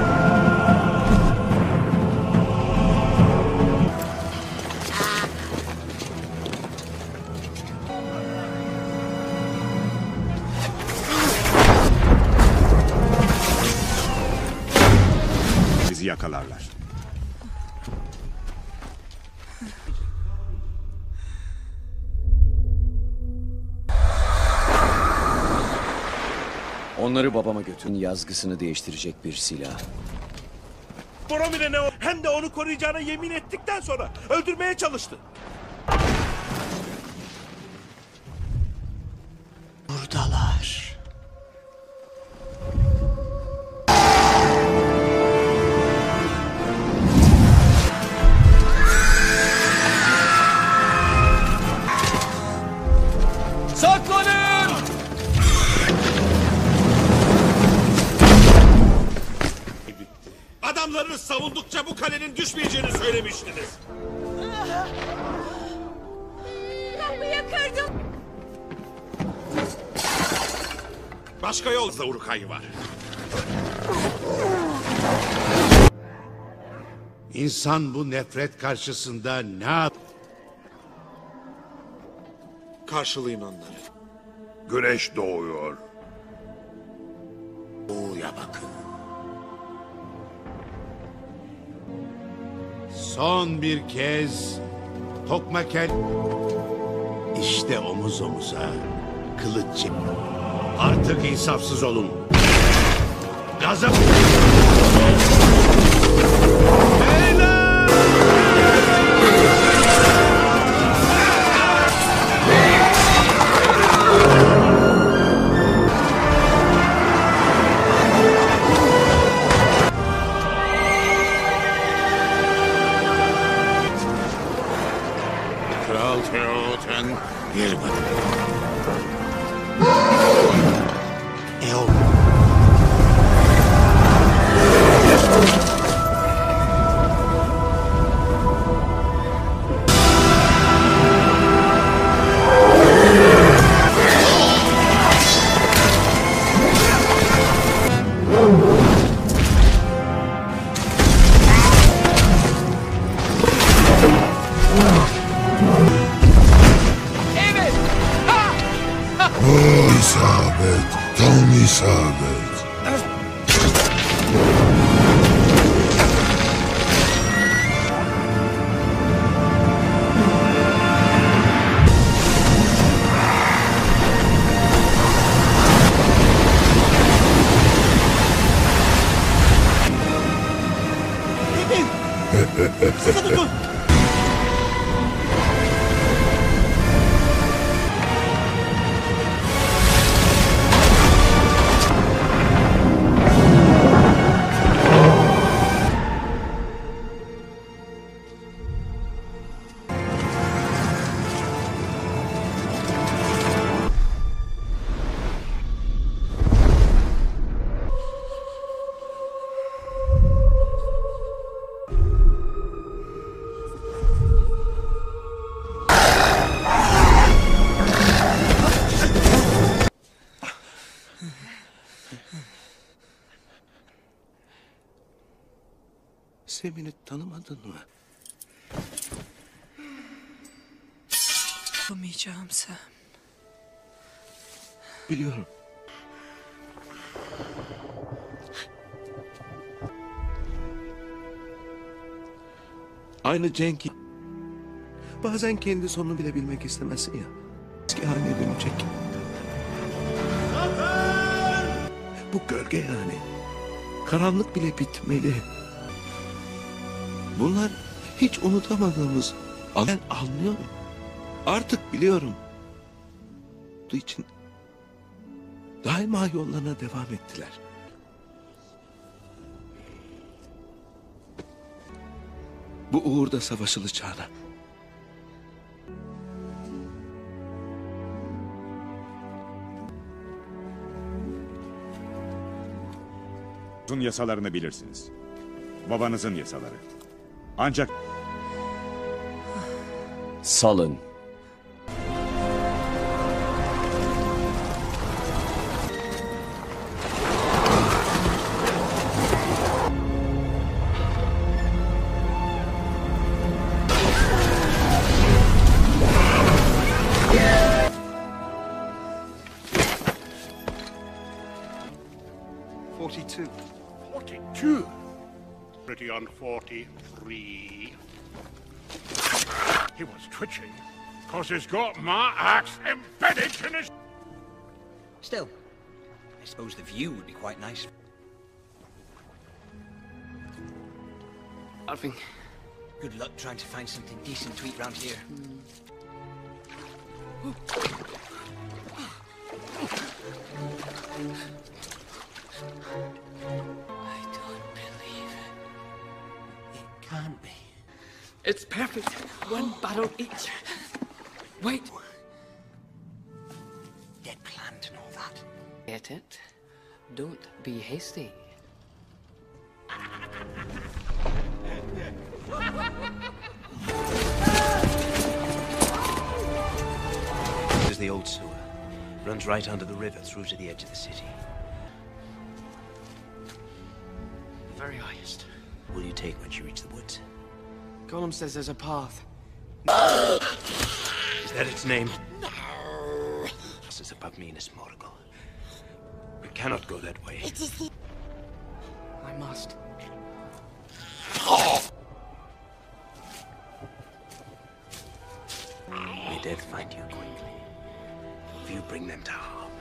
Bizi yakalarlar. Onları babama götürün, yazgısını değiştirecek bir silah. Boromir'e ne o? Hem de onu koruyacağına yemin ettikten sonra öldürmeye çalıştı. Buradalar. Saklanın! Adamlarınız savundukça bu kalenin düşmeyeceğini söylemiştiniz. Kapıyı kırdım. Başka yol Uruk-hai var. İnsan bu nefret karşısında ne yap? Karşılayın onları. Güneş doğuyor. Doğuya bakın. Son bir kez Tokmakel. İşte omuz omuza kılıç. Artık insafsız olun. Gaza... Kral Teoden gel bak. Eol. Evet! Ha! Ha! O isabet, tam isabet. Sıkı tutun. Sen beni tanımadın mı? Yapamayacağım Sam. Biliyorum. Aynı Cenk. Bazen kendi sonunu bile bilmek istemezsin ya. Eski haline dönecek. Bu gölge yani. Karanlık bile bitmeli. Bunlar hiç unutamadığımız. Ben anlıyorum. Artık biliyorum. Bu için daima yollarına devam ettiler. Bu uğurda savaşılacağına. Uzun yasalarını bilirsiniz. Babanızın yasaları. Ancak... Salın. Forty-two. Forty-two. Pretty on forty-three. He was twitching, cause he's got my axe embedded in his... Still, I suppose the view would be quite nice. Alvin. Good luck trying to find something decent to eat round here. I don't believe it. It can't be. It's perfect. One barrel each. Wait. Dead plant and all that. Get it? Don't be hasty. There's the old sewer. Runs right under the river through to the edge of the city. The very highest. Will you take when you reach the woods? Gollum says there's a path. Is that its name? No. This is above me in a Morgul. We cannot go that way. It is the... I must. May death find you quickly. If you bring them to harm.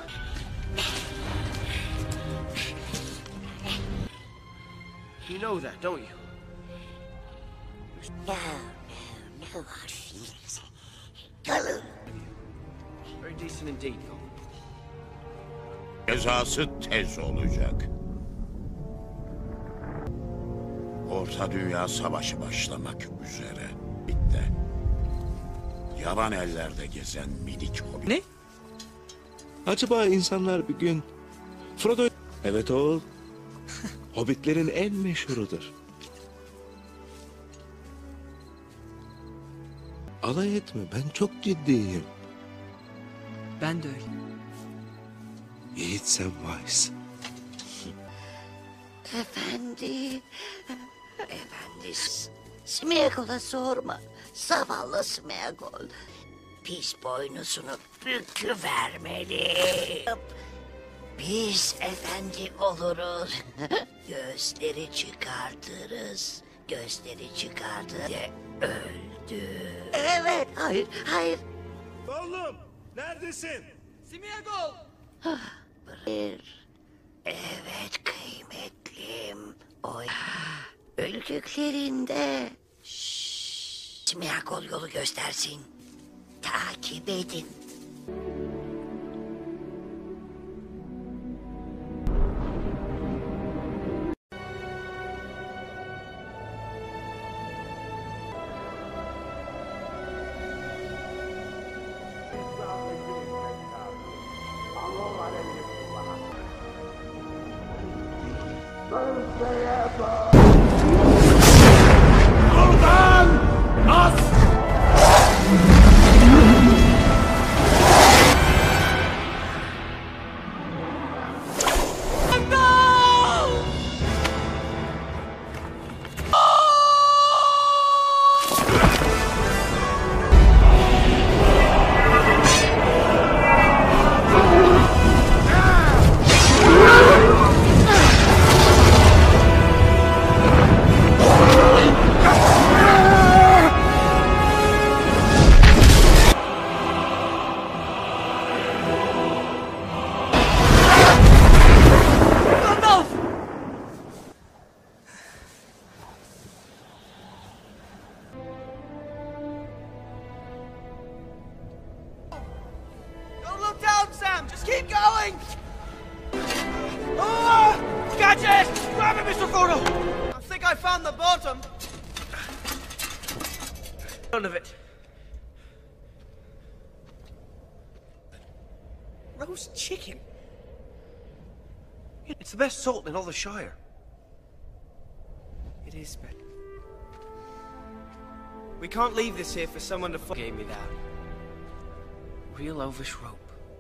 You know that, don't you? No, no, no hard feelings. Gollum. Very decent indeed, Gollum. Cezası tez olacak. Orta Dünya Savaşı başlamak üzere. Bitti. Yaban ellerde gezen minik hobbit. Ne? Acaba insanlar bir gün... Frodo... Evet oğul. Hobbitlerin en meşhurudur. Alay etme, ben çok ciddiyim. Ben de öyle. Yiğit Samwise. Efendi. Efendi. Smeagol'a sorma. Zavallı Smeagol. Pis boynuzunu büküvermeli. Biz efendi oluruz. Gözleri çıkartırız. Gözleri çıkardı ve öldü. Evet, hayır, hayır. Oğlum, neredesin? Smeagol! Bir. Evet kıymetlim. Oy. Öldüklerinde. Şşş. Smeagol yolu göstersin. Takip edin. Oradan as! No! Catch it! Grab it, Mister Frodo! I think I found the bottom. None of it. Roast chicken. It's the best salt in all the Shire. It is, but we can't leave this here for someone to f gave me that. Real oafish rope.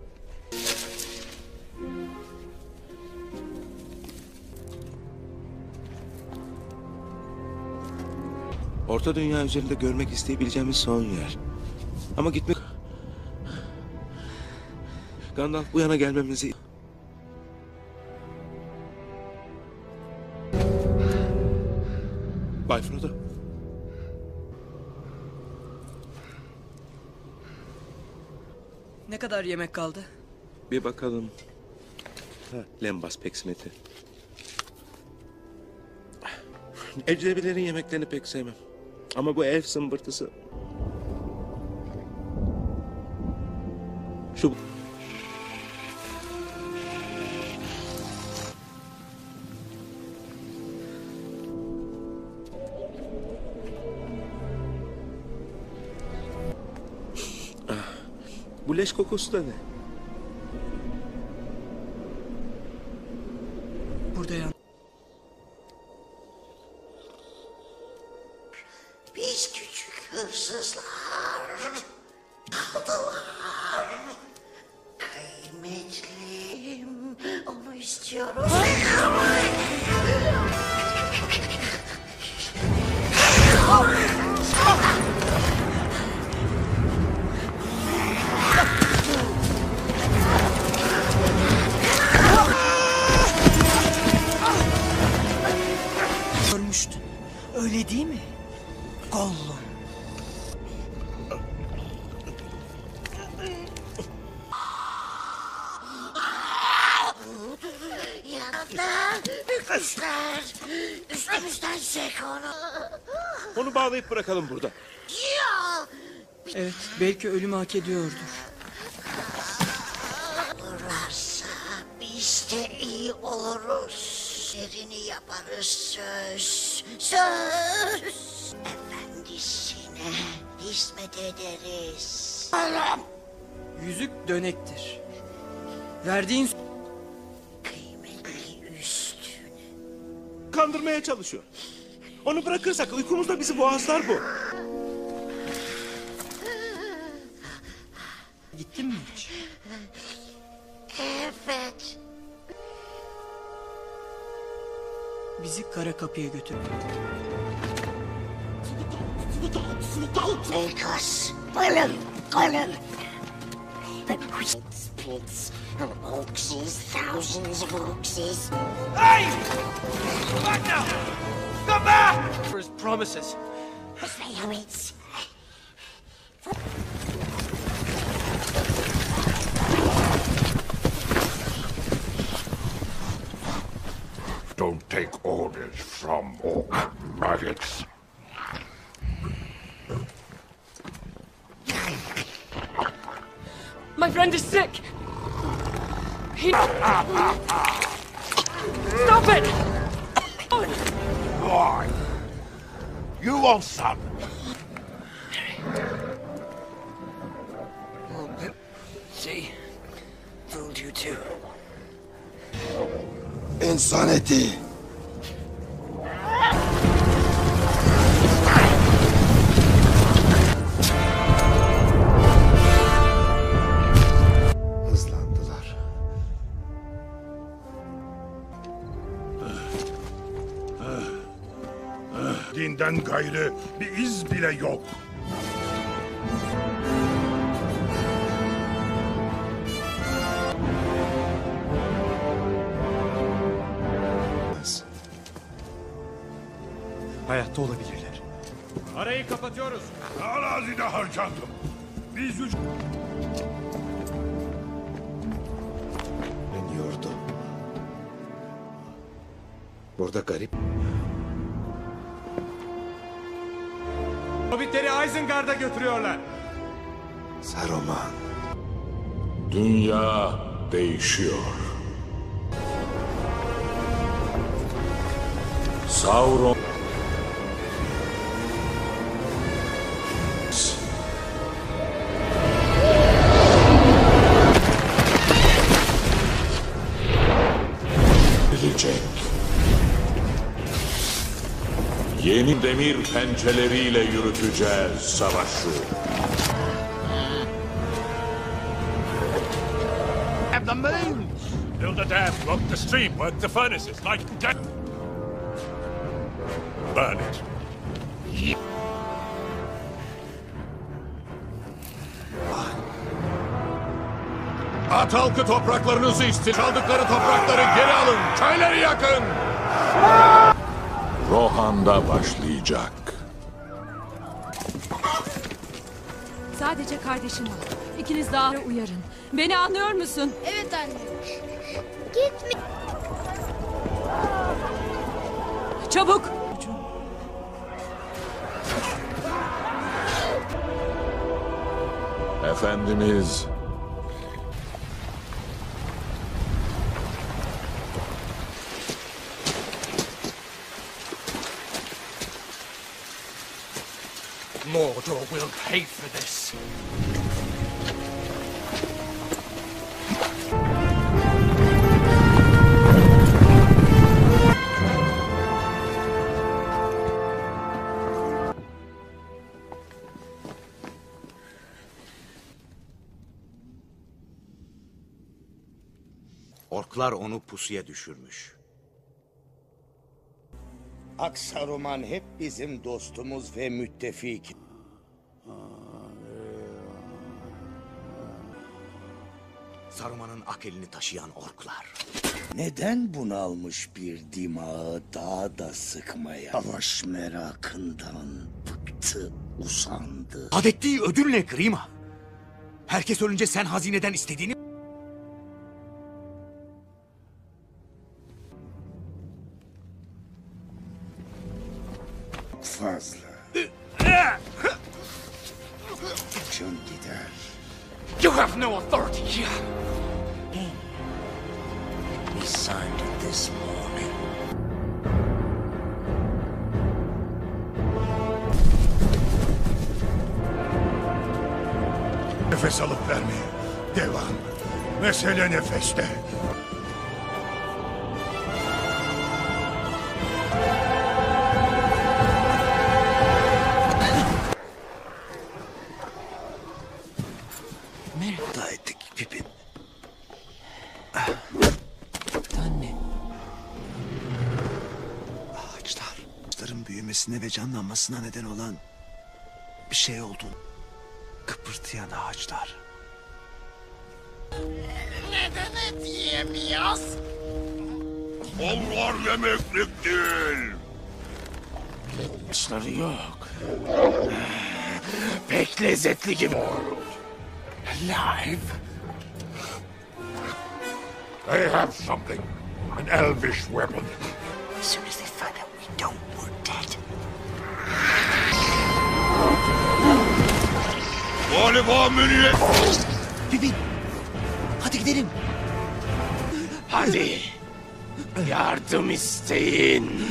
Orta Dünya üzerinde görmek isteyebileceğimiz son yer. Ama gitmek... Gandalf bu yana gelmemizi... Bay Frodo. Ne kadar yemek kaldı? Bir bakalım. Ha, lembas peksineti. Ecnebilerin yemeklerini pek sevmem. Ama bu elf zımbırtısı... Şu... Bu leş kokusu da ne? Burada yan. Biz küçük hırsızlar kaldılar. Kıymetlim, onu istiyorum. Görmüştün. Öyle değil mi? Gollum. Yanımda bükmüşler. Üstümüzden çek onu. Onu bağlayıp bırakalım burada. Ya! Evet, belki ölümü hak ediyordur. Vurarsa biz de iyi oluruz. Yerini yaparız söz. Söz. Efendisine hizmet ederiz. Yüzük dönektir. Verdiğin... Kıymetli üstüne. Kandırmaya çalışıyor. Onu bırakırsak uykumuzda bizi boğazlar bu. Gittin mi hiç? Evet. Bizi kara kapıya götür. Take us. Balın, balın. The pits, pits, hoaxes, thousands of hoaxes. Hey! Back now! Come back! For his promises. Pyramids. Don't take orders from orc maggots. My friend is sick! He... Stop it! Why? You want some? See? Fooled you too. Insanity. Hızlandılar. Dinden gayrı bir iz bile yok. Hayatta olabilirler. Arayı kapatıyoruz. Arazide harcandım. Biz üç... Beni yordu. Burada garip. Hobbitleri Isengard'a götürüyorlar. Saruman. Dünya değişiyor. Sauron... Gelecek. Yeni demir pençeleriyle yürüteceğiz savaşı. Have the moon! Build a dam, block the stream, work the furnaces like death. Burn it. At halkı topraklarınızı isti. Çaldıkları toprakları geri alın. Çayları yakın. Rohan'da başlayacak. Sadece kardeşim var. İkiniz daha uyarın. Beni anlıyor musun? Evet anne. Gitme. Çabuk. Efendimiz... Mordor will pay for this. Orklar onu pusuya düşürmüş. Aksaruman hep bizim dostumuz ve müttefik. Saruman'ın ak elini taşıyan orklar. Neden bunalmış bir dimağı daha da sıkmaya? Savaş merakından bıktı, usandı. Ad ettiği ödül ne Grima? Herkes ölünce sen hazineden istediğini... Fazla. Can gider. You have no authority here. We signed it this morning. Nefes alıp vermeye devam. Mesele nefeste. Merhaba ettik Pipin. Anne. Ağaçlar. Ağaçların büyümesine ve canlanmasına neden olan bir şey oldu. Kıpırtıyan ağaçlar. Neden et yiyemiyoruz? Onlar yemeklik değil. Ağaçları yok. Pek lezzetli gibi. Alive. They have something. An elvish weapon. As soon as they find out we don't, we're dead. Galiba Münir. Pipin. Hadi gidelim. Hadi. Yardım isteyin.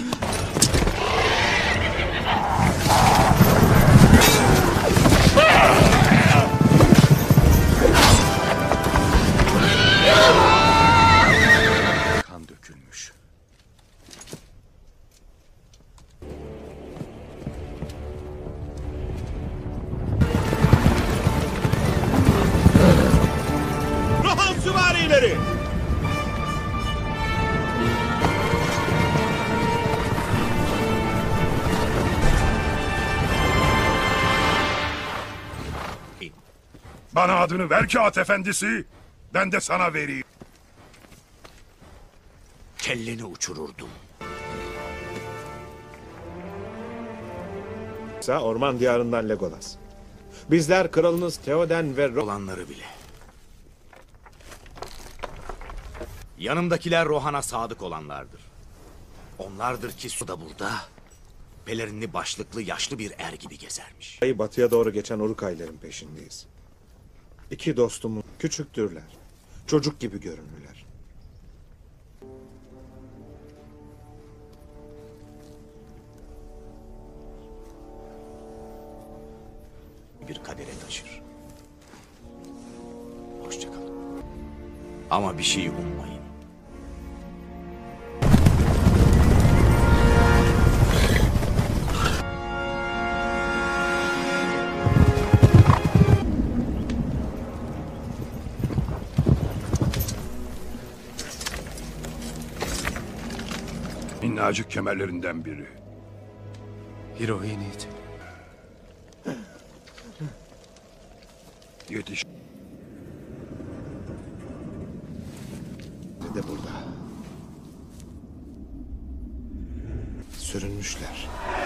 Kan dökülmüş. Rohan süvarileri! Bana adını ver ki at efendisi. Ben de sana vereyim. Kelleni uçururdum. Orman diyarından Legolas. Bizler kralınız Theoden ve olanları bile. Yanımdakiler Rohan'a sadık olanlardır. Onlardır ki suda burada, pelerinli başlıklı yaşlı bir er gibi gezermiş. Batıya doğru geçen Uruk-hai'lerin peşindeyiz. İki dostumun küçüktürler. Çocuk gibi görünürler. bir kadere taşır. Hoşçakalın. Ama bir şey ummayın. Minnacık kemerlerinden biri. Hirohini'ydi. Yetiş. De burada. Sürünmüşler.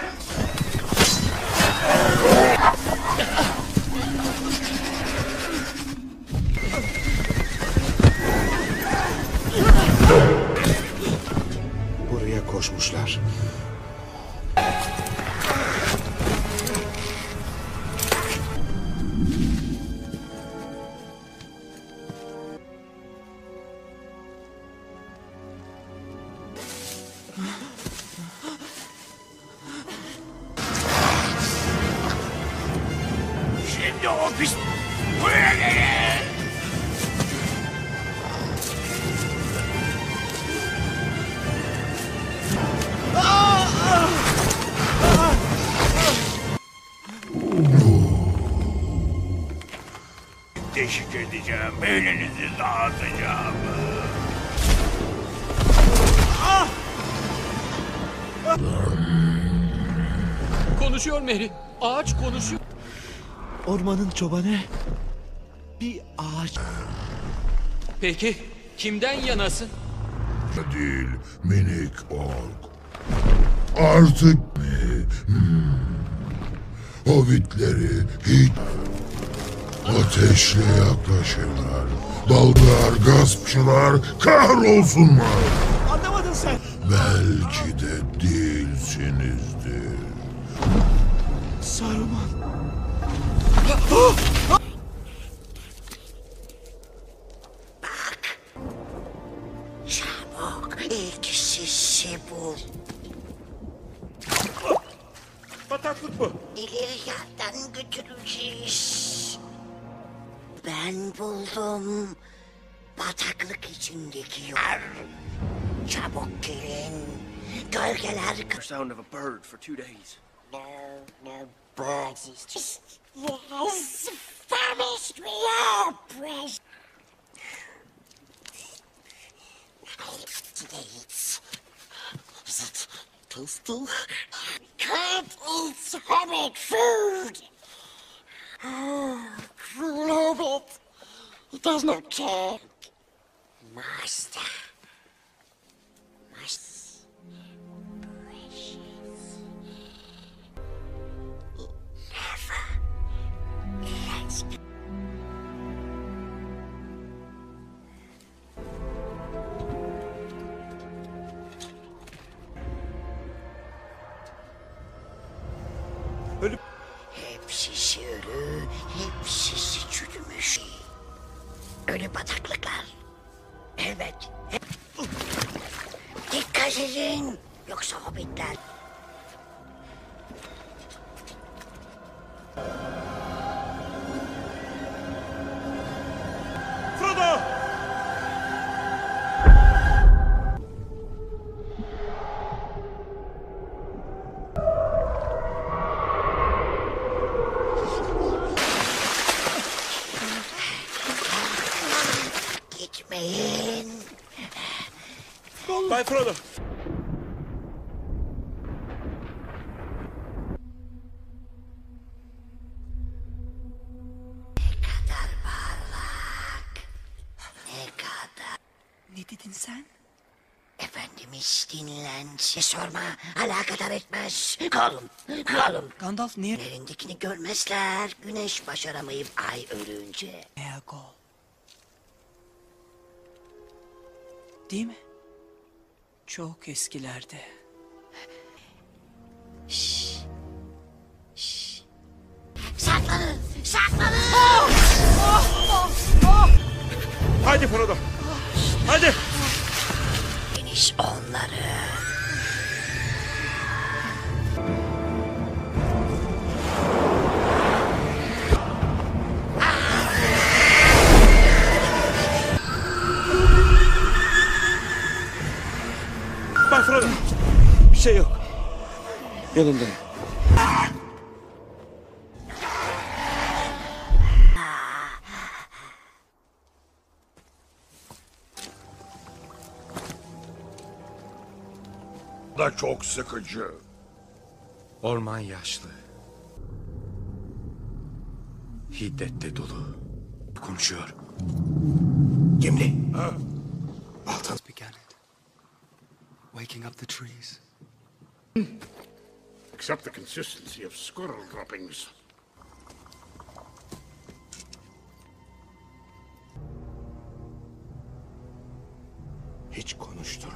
Buraya koşmuşlar. Şimdi o pis... Buraya gelin! Deşik edeceğim, beyninizi dağıtacağım. Konuşuyor Mary. Ağaç konuşuyor. Ormanın çobanı. Bir ağaç. Peki kimden yanasın? Değil, minik ork. Artık mi? Hmm. Hobbitleri hiç... Ateşle yaklaşırlar. Dalgar, gaspçılar kahrolsunlar. Anlamadın sen. Belki de değilsinizdir. Saruman. Çabuk ikisi bul. Bataklık bu. İleri yandan götüreceğiz. Ben buldum. Bataklık içindeki yol. Çabuk gelin. Gölgeler... The sound of a bird for two days. No, no birds. It's just... Yes, famished we are, precious. Is it tasty? Can't eat hobbit food. Oh, cruel hobbit. He does not care. Master. Master. Precious. Never lets go. Ölüm. Hepsi ölü, hepsi çürümüş. Ölü bataklıklar. Evet. Hep... Dikkat edin. Yoksa hobbitler. Frodo! Gitmeyin. Bay Frodo. Ne kadar... Ne dedin sen? Efendimiz dinlensin. Sorma, alakadar etmez. Kalın, kalın. Gandalf niye? Elindekini görmezler. Güneş başaramayıp ay ölünce. Eagol. Değil mi? Çok eskilerde. Şşş. Şşş. Saklanın, saklanın. Oh! Oh! Oh! Oh! Hadi Frodo. Hadi. Deniz onları. Frodo. Bir şey yok. Yanındayım. Da çok sıkıcı. Orman yaşlı. Hiddette dolu. Konuşuyor. Gimli. Balta. Began it. Waking up the trees. Except the consistency of squirrel droppings. Hiç konuştur.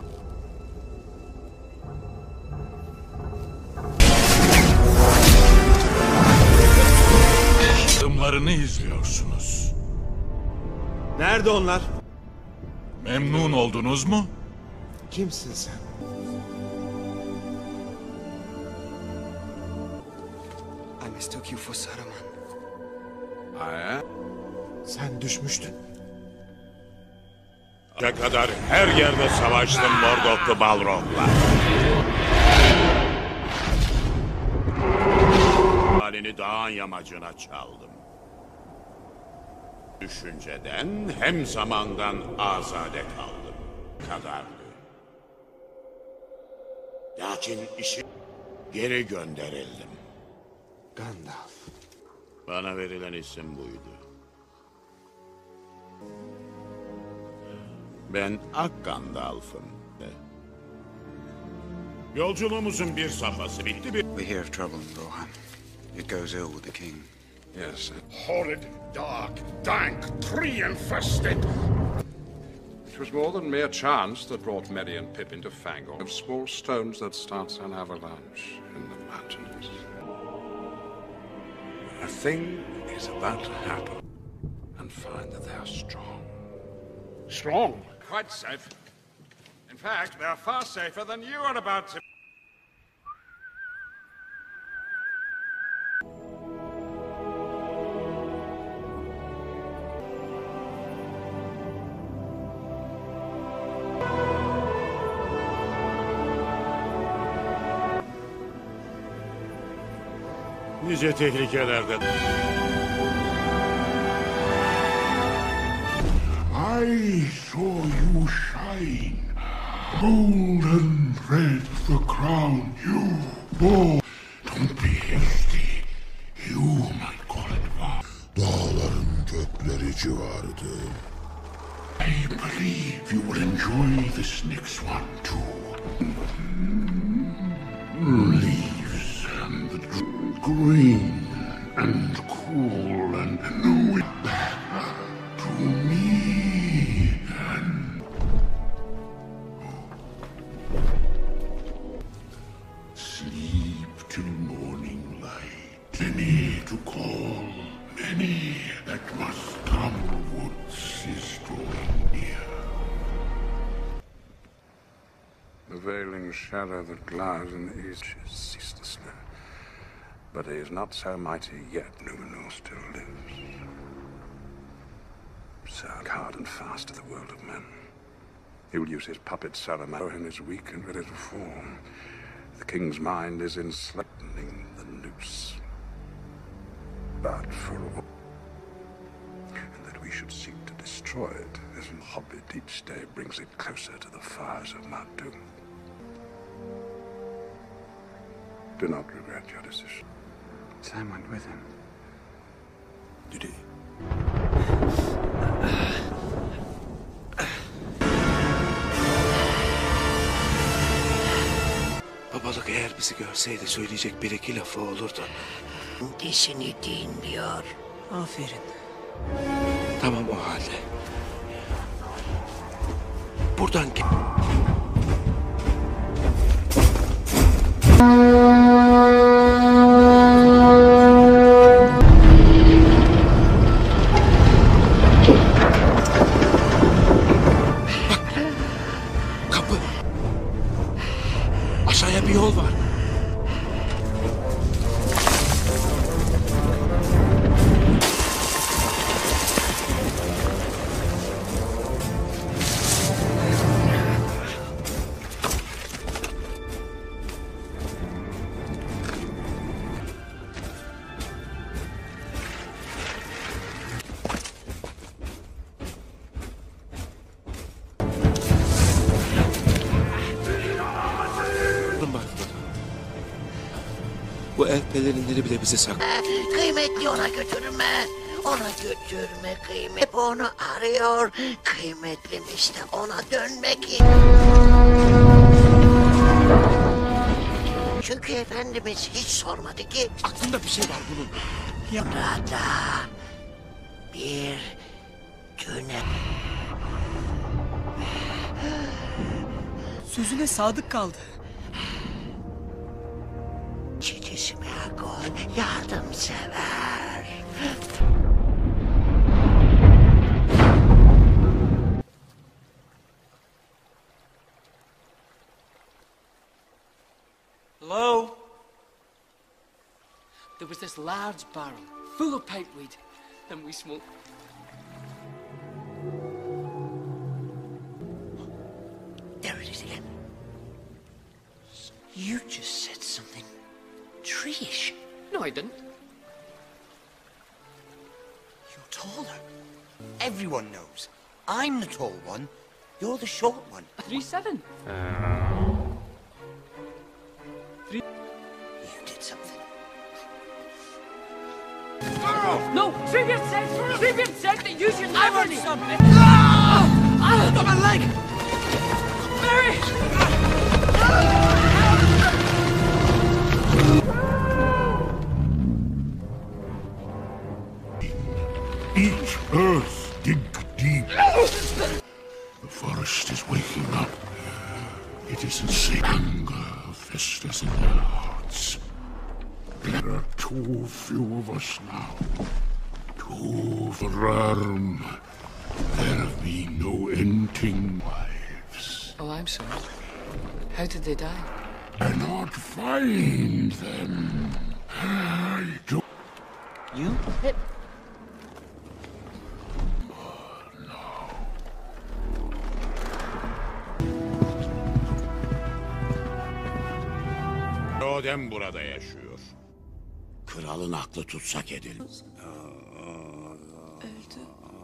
Adımlarını izliyorsunuz. Nerede onlar? Memnun oldunuz mu? Kimsin sen? I mistook you for Saruman. Ha? Sen düşmüştün. Ne kadar her yerde savaştım Mordoklu Balrog'la. Halini dağın yamacına çaldım. Düşünceden hem zamandan azade kaldım. Kadardı. Lakin işi geri gönderildim. Gandalf. Bana verilen isim buydu. Ben Ak Gandalf'ım. Yolculuğumuzun bir safhası bitti. Bir... We hear of trouble in Rohan. It goes ill with the king. Yes. Horrid, dark, dank, tree-infested. It was more than mere chance that brought Merry and Pippin to Fangorn, of small stones that starts an avalanche in the mountains. A thing is about to happen, and find that they are strong. Strong? Quite safe. In fact, they're far safer than you are about to... Nice tehlikelerde. I saw you shine. Golden thread the crown you bore. Don't be hasty. You might call it var. Dağların gökleri civarıdı. I believe you will enjoy this next one too. Leaves and the green and cool and know it back to me and sleep till morning light. Many to call, many that must come. Woods is drawing near. The veiling shadow that glides in the east is ceaselessly. But he is not so mighty yet. Numenor still lives. So hard and fast to the world of men. He will use his puppet Saruman and is weak and ready to fall. The king's mind is enslaving the noose. But for all, and that we should seek to destroy it, as a hobbit each day brings it closer to the fires of Mount Doom. Do not regret your decision. Sam went with him. Did he? Babalık eğer bizi görseydi söyleyecek bir iki lafı olurdu. Dişini dinliyor. Aferin. Tamam o halde. Buradan git. Kapı. Aşağıya bir yol var. Bu elf pelerinleri bile bize sak. Kıymetli ona götürme. Ona götürme kıymet. Hep onu arıyor. Kıymetlim işte ona dönmek. Çünkü Efendimiz hiç sormadı ki. Aklında bir şey var bunun. Burada bir tünel. Sözüne sadık kaldı. Cici Smeagol yardımsever. Hello? There was this large barrel full of pipeweed, and we smoked. There it is again. You just said something tree-ish. No, I didn't. You're taller. Everyone knows. I'm the tall one. You're the short one. Three seven. You did something. No, Treebeard said, Treebeard said that you should never leave. Something. Ah! Ah! Got my leg. Mary! Each earth dig deep. The forest is waking up. It isn't safe. Anger festers in their hearts. There are too few of us now. Too for realm. There have been no ending wives. Oh, I'm sorry. How did they die? Cannot find them. I don't. You? It... Theoden burada yaşıyor. Kralın aklı tutsak edilir. Öldü.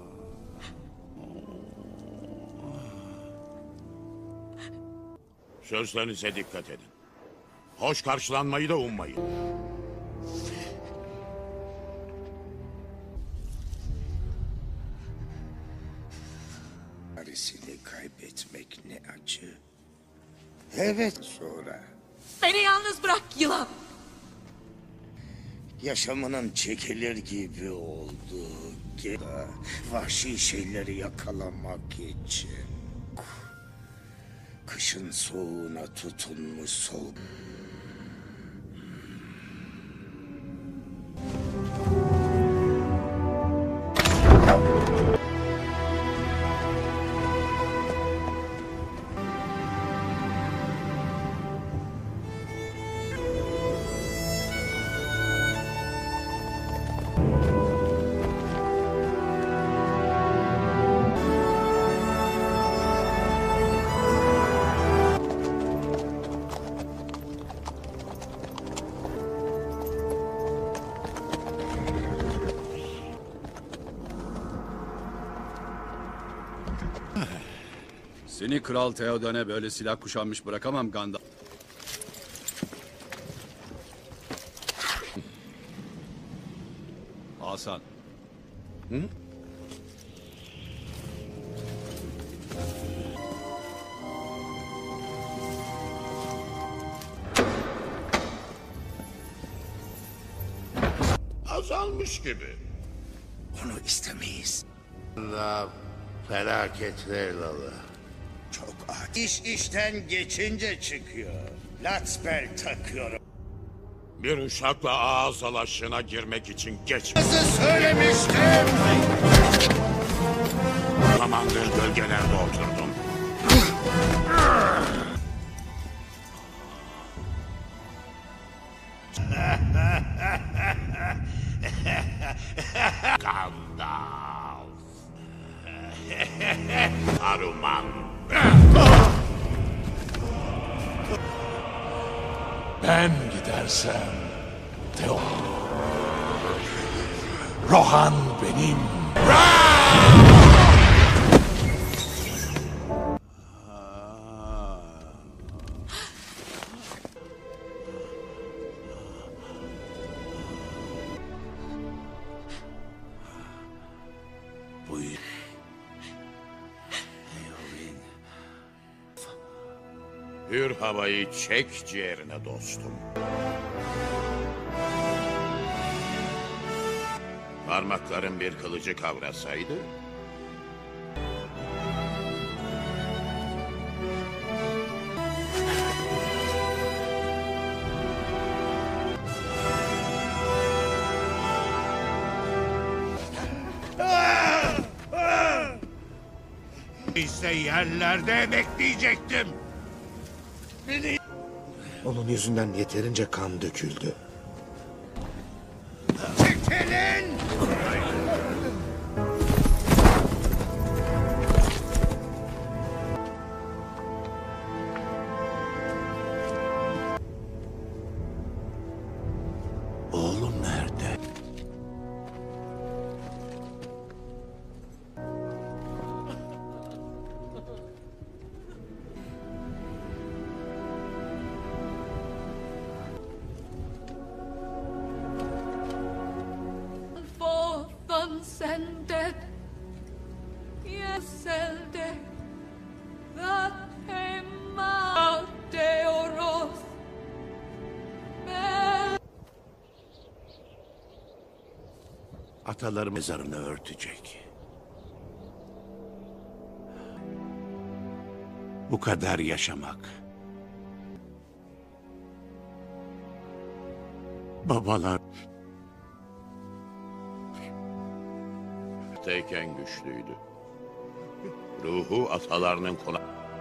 Sözlerinize dikkat edin. Hoş karşılanmayı da ummayın. Arisini kaybetmek ne acı. Evet sonra. Beni yalnız bırak yılan. Yaşamının çekilir gibi oldu. Vahşi şeyleri yakalamak için. Kışın soğuğuna tutunmuş soğuk. Seni Kral Theoden'e böyle silah kuşanmış bırakamam Gandalf. Hasan. Hı? Azalmış gibi. Onu istemeyiz. La felaketler lalı. Çok adi. İş işten geçince çıkıyor. Latsper takıyorum. Bir uşakla ağız alaşına girmek için geç. Nasıl söylemiştim? Zamandır gölgelerde oturdum. Gandalf. Saruman. Ben gidersem Theo. Rohan benim. Hür havayı çek ciğerine dostum. Parmakların bir kılıcı kavrasaydı... İşte yerlerde bekleyecektim. Beni... Onun yüzünden yeterince kan döküldü. Çekilin! Oğlum nerede? Forth unscended, yes, elde, that hema deoros, bel. Atalarım mezarını örtecek. Bu kadar yaşamak. Babalar... Teyken güçlüydü. Ruhu atalarının kona...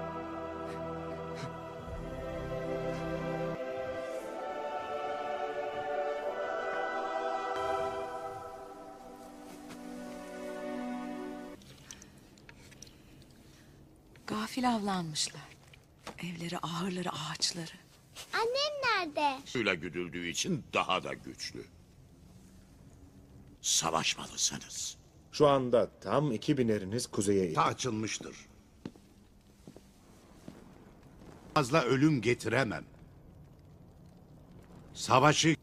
Gafil avlanmışlar. Evleri, ahırları, ağaçları. Annem nerede? Suyla güdüldüğü için daha da güçlü. Savaşmalısınız. Şu anda tam iki bineriniz kuzeye Ta açılmıştır. Fazla ölüm getiremem. Savaşı...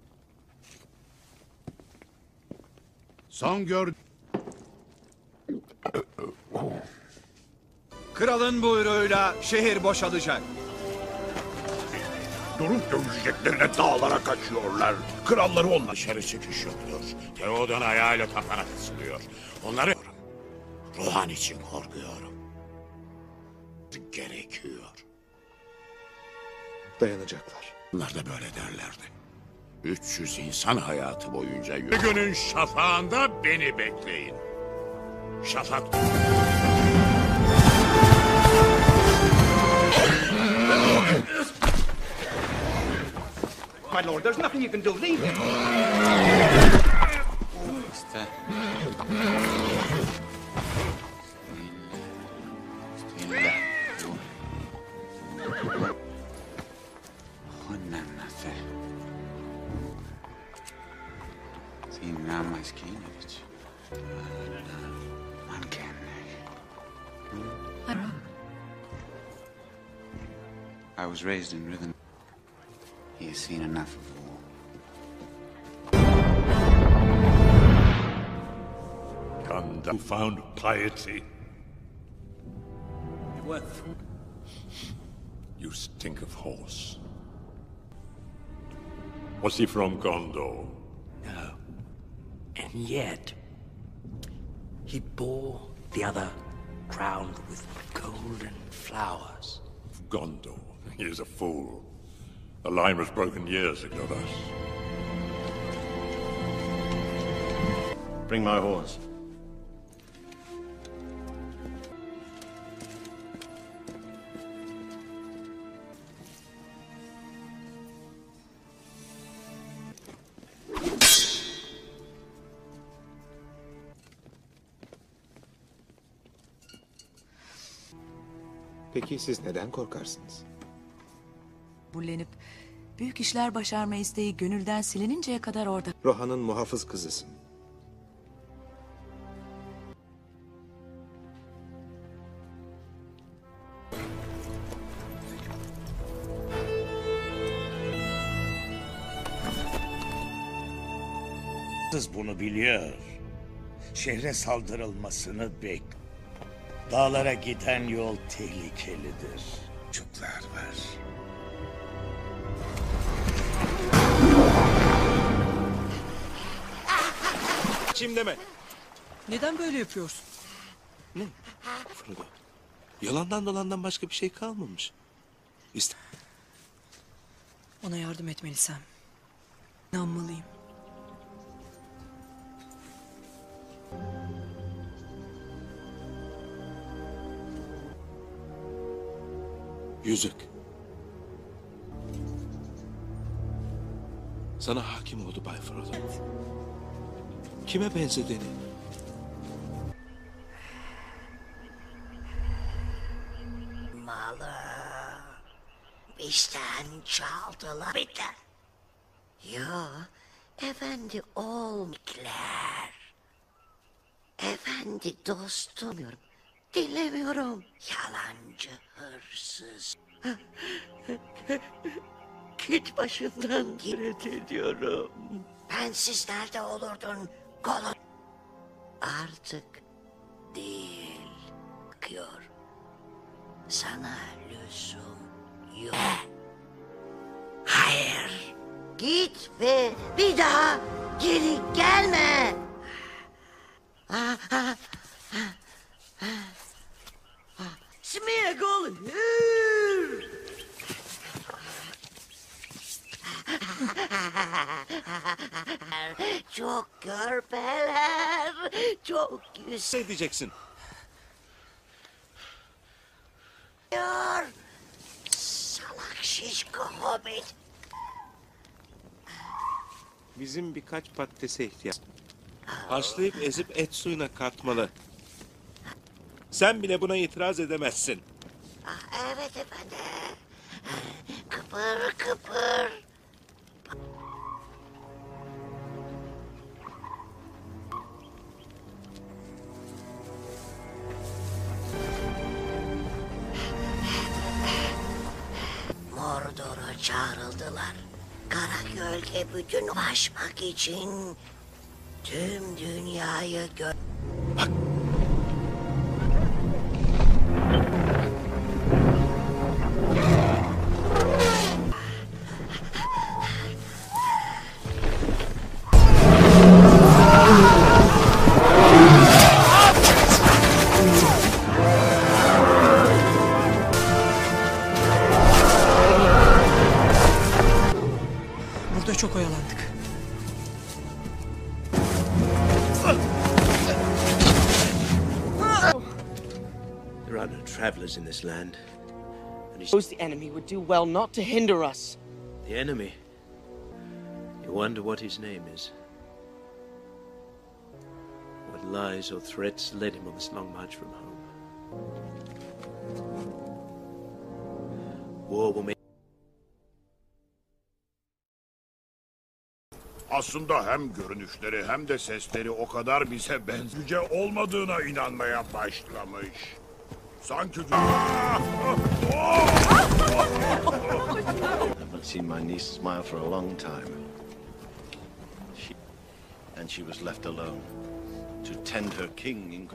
Son gör... Kralın buyruğuyla şehir boşalacak. Durup dövüşeceklerine dağlara kaçıyorlar. Kralları onlar dışarı çıkış yoktur. Theoden ayağıyla tapana kısılıyor. Onları... Rohan için korkuyorum. Gerekiyor. Dayanacaklar. Onlar da böyle derlerdi. üç yüz insan hayatı boyunca yürü. Günün şafağında beni bekleyin. Şafak... My lord, there's nothing you can do. Leave him. Está. Honnemnase. Siinä maskiinit. Man I was raised in Rhythm. He has seen enough of war. Gandalf found piety. What? You stink of horse. Was he from Gondor? No. And yet, he bore the other crowned with golden flowers. Gondor. He is a fool. The line was broken years ago, thus. Bring my horse. Peki siz neden korkarsınız? Bullenip büyük işler başarma isteği gönülden silininceye kadar orada. Rohan'ın muhafız kızısın. Siz bunu biliyor. Şehre saldırılmasını bek. Dağlara giden yol tehlikelidir. Çocuklar var. Çim deme. Neden böyle yapıyorsun? Ne? Frodo. Yalandan dolandan başka bir şey kalmamış. İşte. Ona yardım etmelisem. İnanmalıyım. Yüzük. Sana hakim oldu Bay Frodo. Kime benzediğini. Malı bizden çaldılar. Bitti. Yo, efendi olmuşlar. Efendi dostum diyorum. Dinlemiyorum. Yalancı hırsız. Git başından git ediyorum. Bensiz nerede olurdun? Kolun. Artık değil. Bakıyor. Sana lüzum yok. Hayır. Git ve bir daha geri gelme. Ah, ah, ah, ah, ah. Smeagol hür. Çok körpeler, çok güzel. Ne diyeceksin? Salak şişko hobbit. Bizim birkaç patatese ihtiyaç. Haşlayıp ezip et suyuna katmalı. Sen bile buna itiraz edemezsin. Ah, evet efendim. Kıpır kıpır. Mordor'a çağrıldılar. Kara gölge bütün ulaşmak için tüm dünyayı gö... Bak. Burada çok oyalandık. There are no travelers in this land. And he Suppose the enemy would do well not to hinder us. The enemy? You wonder what his name is? What lies or threats led him on this long march from home? War will make... Aslında hem görünüşleri hem de sesleri o kadar bize benzice olmadığına inanmaya başlamış. Sanki... I haven't seen my niece smile for a long time. She... And she was left alone to tend her king in...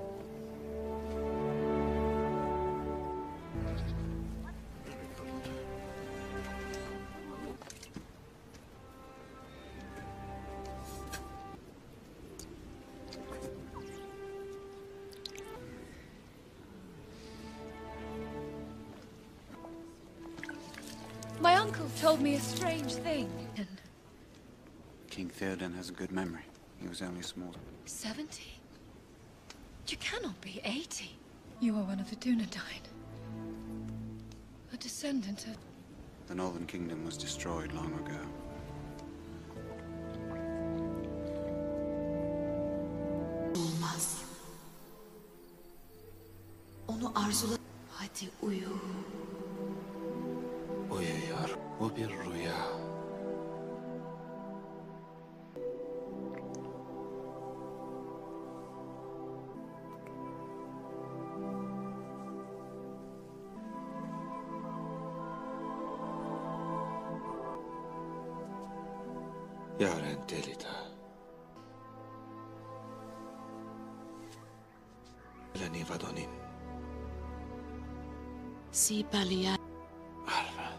My uncle told me a strange thing. King Theoden has a good memory. He was only small. Seventy? You cannot be eighty. You are one of the Dunedain. A descendant of... The Northern Kingdom was destroyed long ago. Olmaz. Onu arzula... Hadi uyu. Uyuyor. Bu bir rüya. Yaren Delita. Eleni Vadonin. Sipalia. Arven.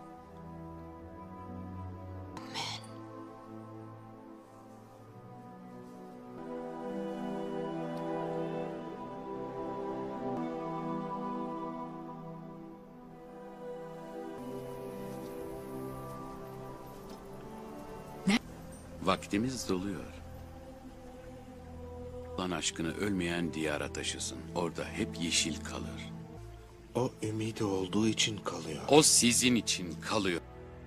Vaktimiz doluyor. Lan aşkını ölmeyen diyara taşısın. Orada hep yeşil kalır. O ümidi olduğu için kalıyor. O sizin için kalıyor.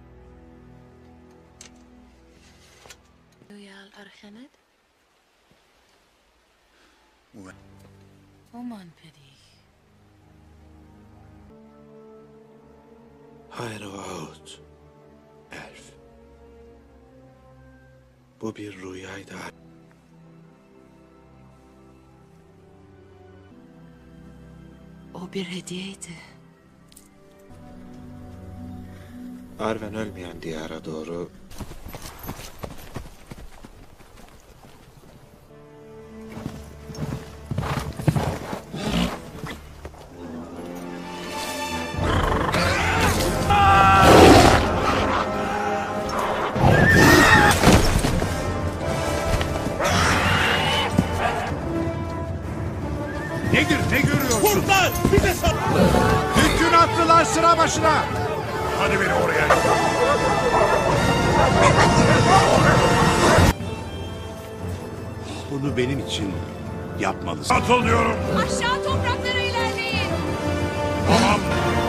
Loyal Argenet. Oman pedi. Hayır Vaut. Elf. Bu bir rüyaydı. O bir hediyeydi. Arven ölmeyen diyara doğru Nedir, ne görüyorsun? Kurtlar! Bize sal! Hükün attılar sıra başına! Hadi beni oraya. Bunu benim için yapmalısın. Atıl diyorum. Aşağı topraklara ilerleyin. Tamam.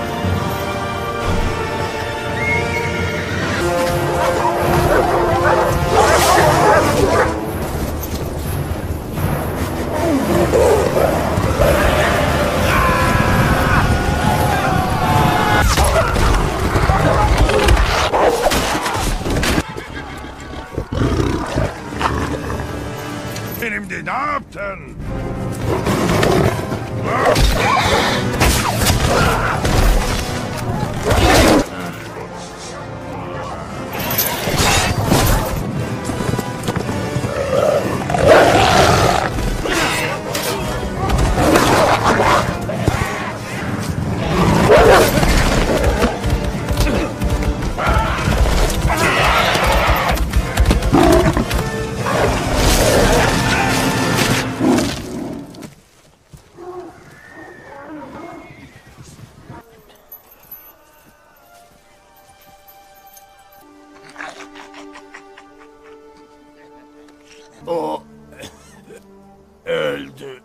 Benimdi, ne yaptın? O öldü.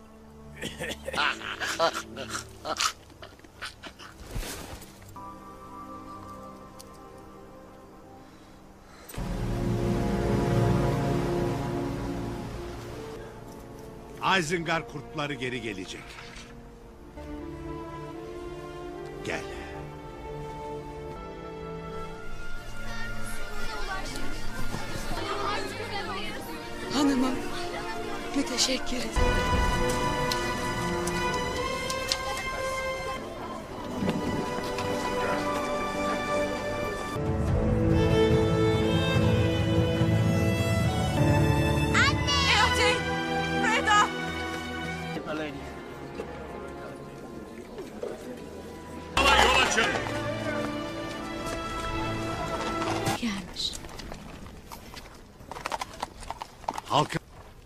Isengard kurtları geri gelecek. Gel. Hanımım, müteşekkir ederim. Yol açın. Gelmiş. Halkı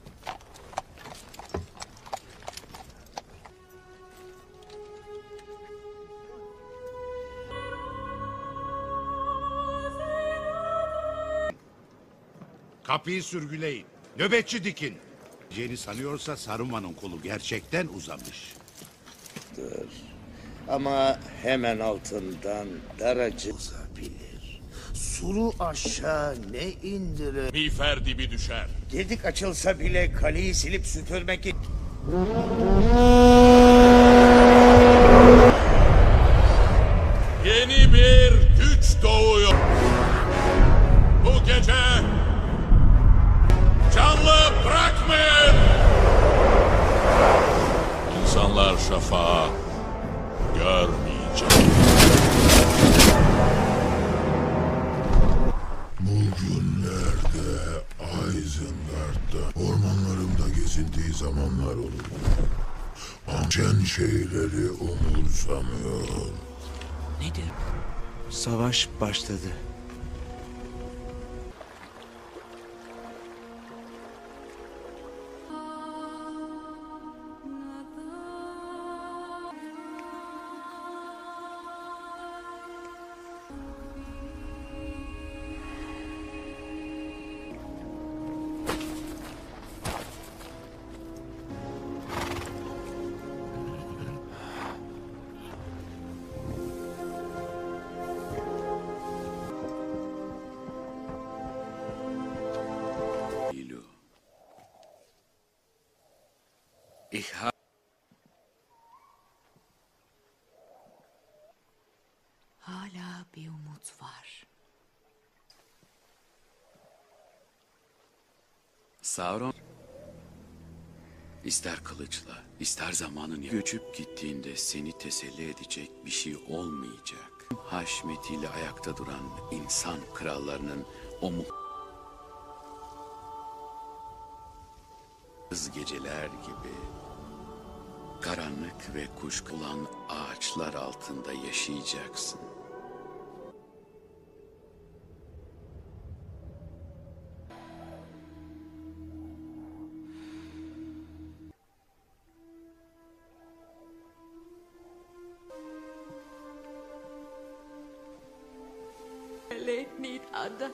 kapıyı sürgüleyin. Nöbetçi dikin. Jenny sanıyorsa Saruman'ın kolu gerçekten uzamış. Ama hemen altından daracık uzabilir. Suru aşağı ne indirir? Miğfer dibi düşer. Gedik açılsa bile kaleyi silip süpürmek için... Yeni bir güç doğuyor. Bu gece canlı bırakmayın. İnsanlar şafağı görmeyecek. Bugünlerde Isengard'da ormanlarımda gezindiği zamanlar olur. Amcen şeyleri umursamıyor. Nedir? Savaş başladı. İhha... Hala bir umut var. Sauron... İster kılıçla, ister zamanın göçüp gittiğinde seni teselli edecek bir şey olmayacak. Haşmetiyle ayakta duran insan krallarının o mu... geceler gibi karanlık ve kuşkulan ağaçlar altında yaşayacaksın. Let me ada.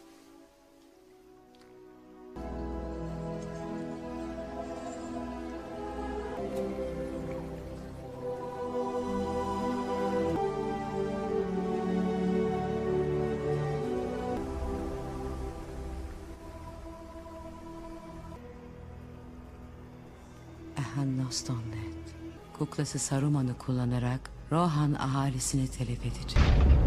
Nostonlet, kuklası Saruman'ı kullanarak Rohan ahalisini telef edecek.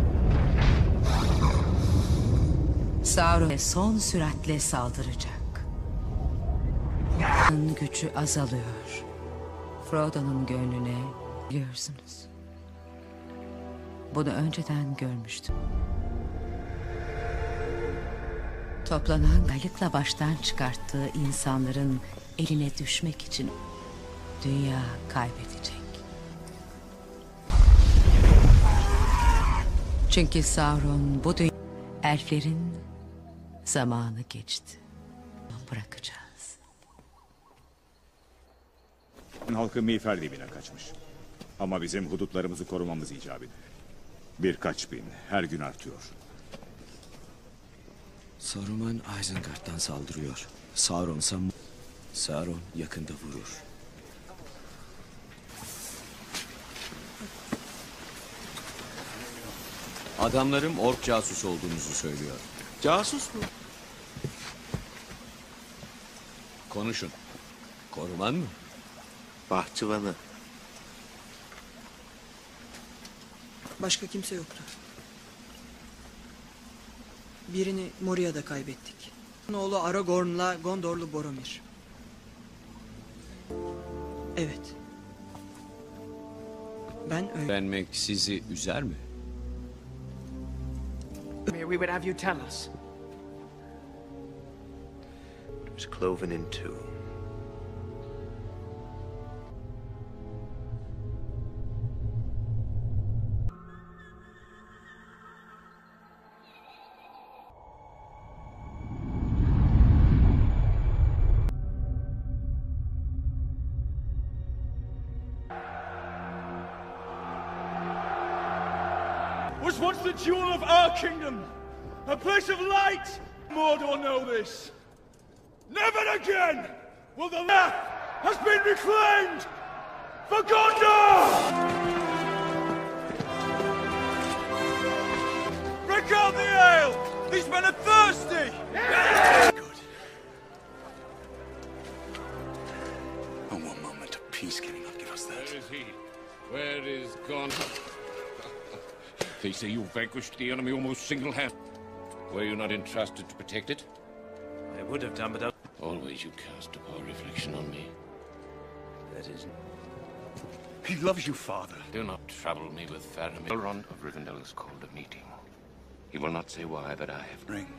Sauron son süratle saldıracak. Gücü azalıyor. Frodo'nun gönlüne biliyorsunuz. Bunu önceden görmüştüm. Toplanan gaylıkla baştan çıkarttığı insanların eline düşmek için dünya kaybedecek. Çünkü Sauron bu dünya... Elflerin zamanı geçti. Bırakacağız. Halkı miğfer dibine kaçmış. Ama bizim hudutlarımızı korumamız icap ediyor. Birkaç bin her gün artıyor. Saruman Isengard'dan saldırıyor. Sauron ise... Sauron yakında vurur. Adamlarım ork casus olduğunuzu söylüyor. Casus mu? Konuşun. Koruman mı? Bahçıvanı. Başka kimse yoktu. Birini Moria'da kaybettik. Oğlu Aragorn'la Gondorlu Boromir. Evet. Ben öyle... Öğrenmek sizi üzer mi? We would have you tell us. It was cloven in two. Was once the jewel of our kingdom, a place of light. Mordor know this. Never again will the land has been reclaimed for Gondor! Break out the ale! These men are thirsty! Good. And one moment of peace can he not give us that? Where is he? Where is Gondor? They say you vanquished the enemy almost single-handed. Were you not entrusted to protect it? I would have done, but I... Always you cast a poor reflection on me. That is... He loves you, father. Do not trouble me with Faramir. Elrond of Rivendell has called a meeting. He will not say why, but I have... Ring.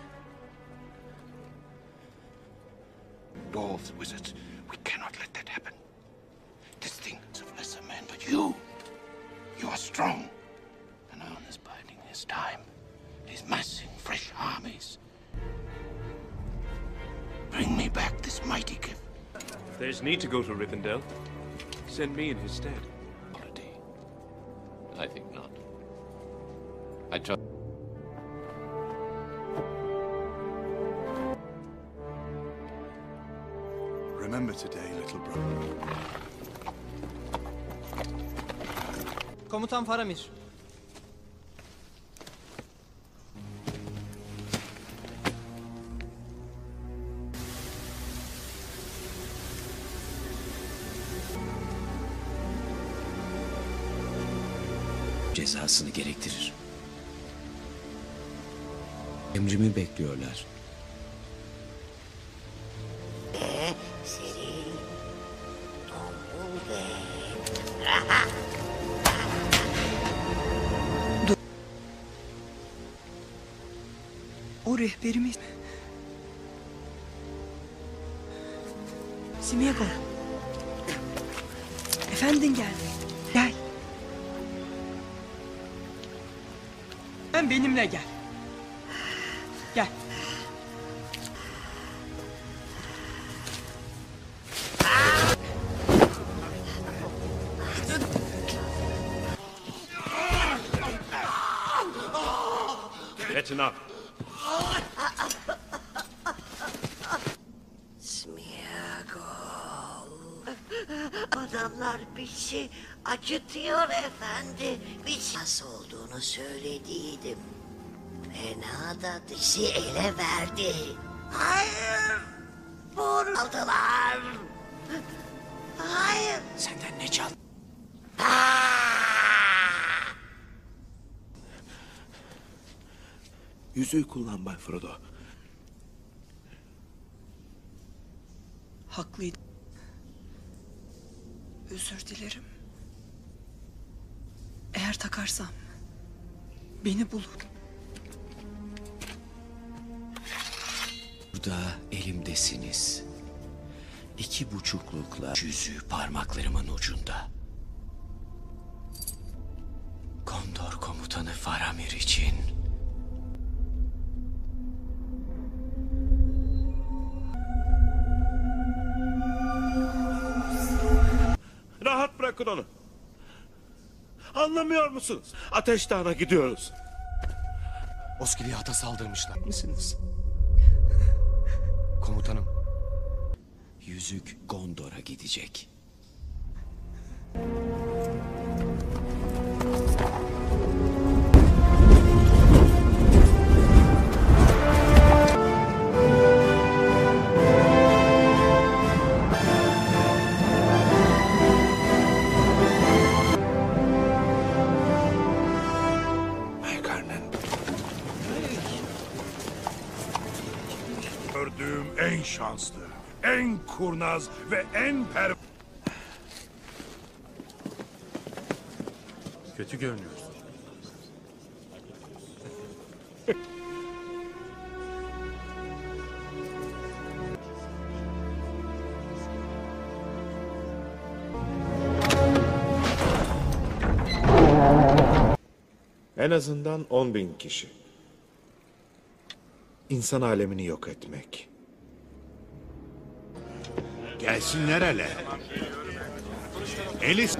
Dwarves, wizards, we cannot let that happen. This thing is of lesser men, but you... You are strong. his time. He's massing fresh armies. Bring me back this mighty gift. There's need to go to Rivendell. Send me in his stead. I think not. I trust. Remember today, little brother. Komutan Faramir. Cezasını gerektirir. Emrimi bekliyorlar. Ve seni tombul ve... O rehberimiz... Simiego. Efendin geldi. Gel. Sen benimle gel. Gel. That's enough. Smiagol. Adamlar bizi acıtıyor efendi. Biz nasıl olduğunu söylediydim. Fena da bizi ele verdi. Hayır. Vur aldılar. Hayır. Senden ne çal? Yüzüğü kullan Bay Frodo. Haklıydı. Özür dilerim. Eğer takarsam beni bulur. Burada elimdesiniz. İki buçuklukla yüzüğü parmaklarımın ucunda. Gondor komutanı Faramir için. Rahat bırakın onu. Anlamıyor musunuz? Ateş Dağı'na gidiyoruz. Osgiliath'a saldırmışlar. Misiniz? Komutanım. Yüzük Gondor'a gidecek. Gördüğüm en şanslı, en kurnaz ve en per... Kötü görünüyorsun. En azından on bin kişi. İnsan alemini yok etmek. Gelsinler hele. Elis...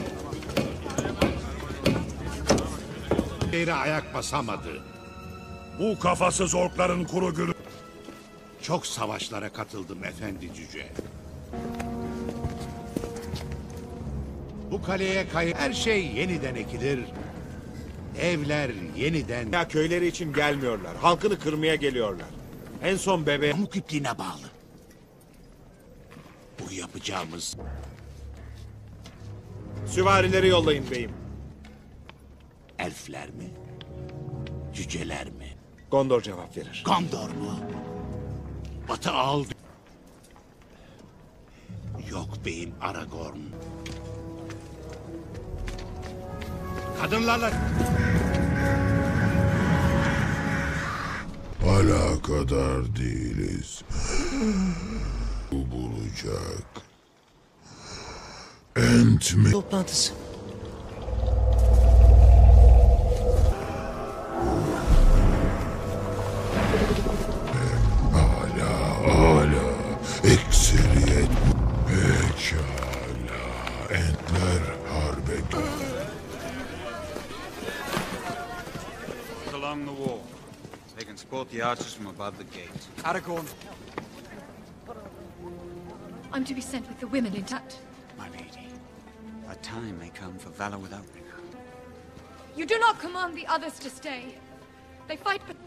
Yere ayak basamadı. Bu kafasız orkların kuru gülü... Çok savaşlara katıldım efendi cüce. Bu kaleye kay... Her şey yeniden ekilir. Evler yeniden... Ya köyleri için gelmiyorlar. Halkını kırmaya geliyorlar. En son bebe... Pamuk ipliğine bağlı. Bu yapacağımız... Süvarileri yollayın beyim. Elfler mi? Cüceler mi? Gondor cevap verir. Gondor mu? Batı aldı. Yok beyim Aragorn. Kadınlarla... Hala kadar değiliz. Bu bulacak. Ent mi? Toplantısı. along the wall. They can spot the archers from above the gate. Aragorn. I'm to be sent with the women in that. My lady, a time may come for valor without renown. You do not command the others to stay. They fight, but...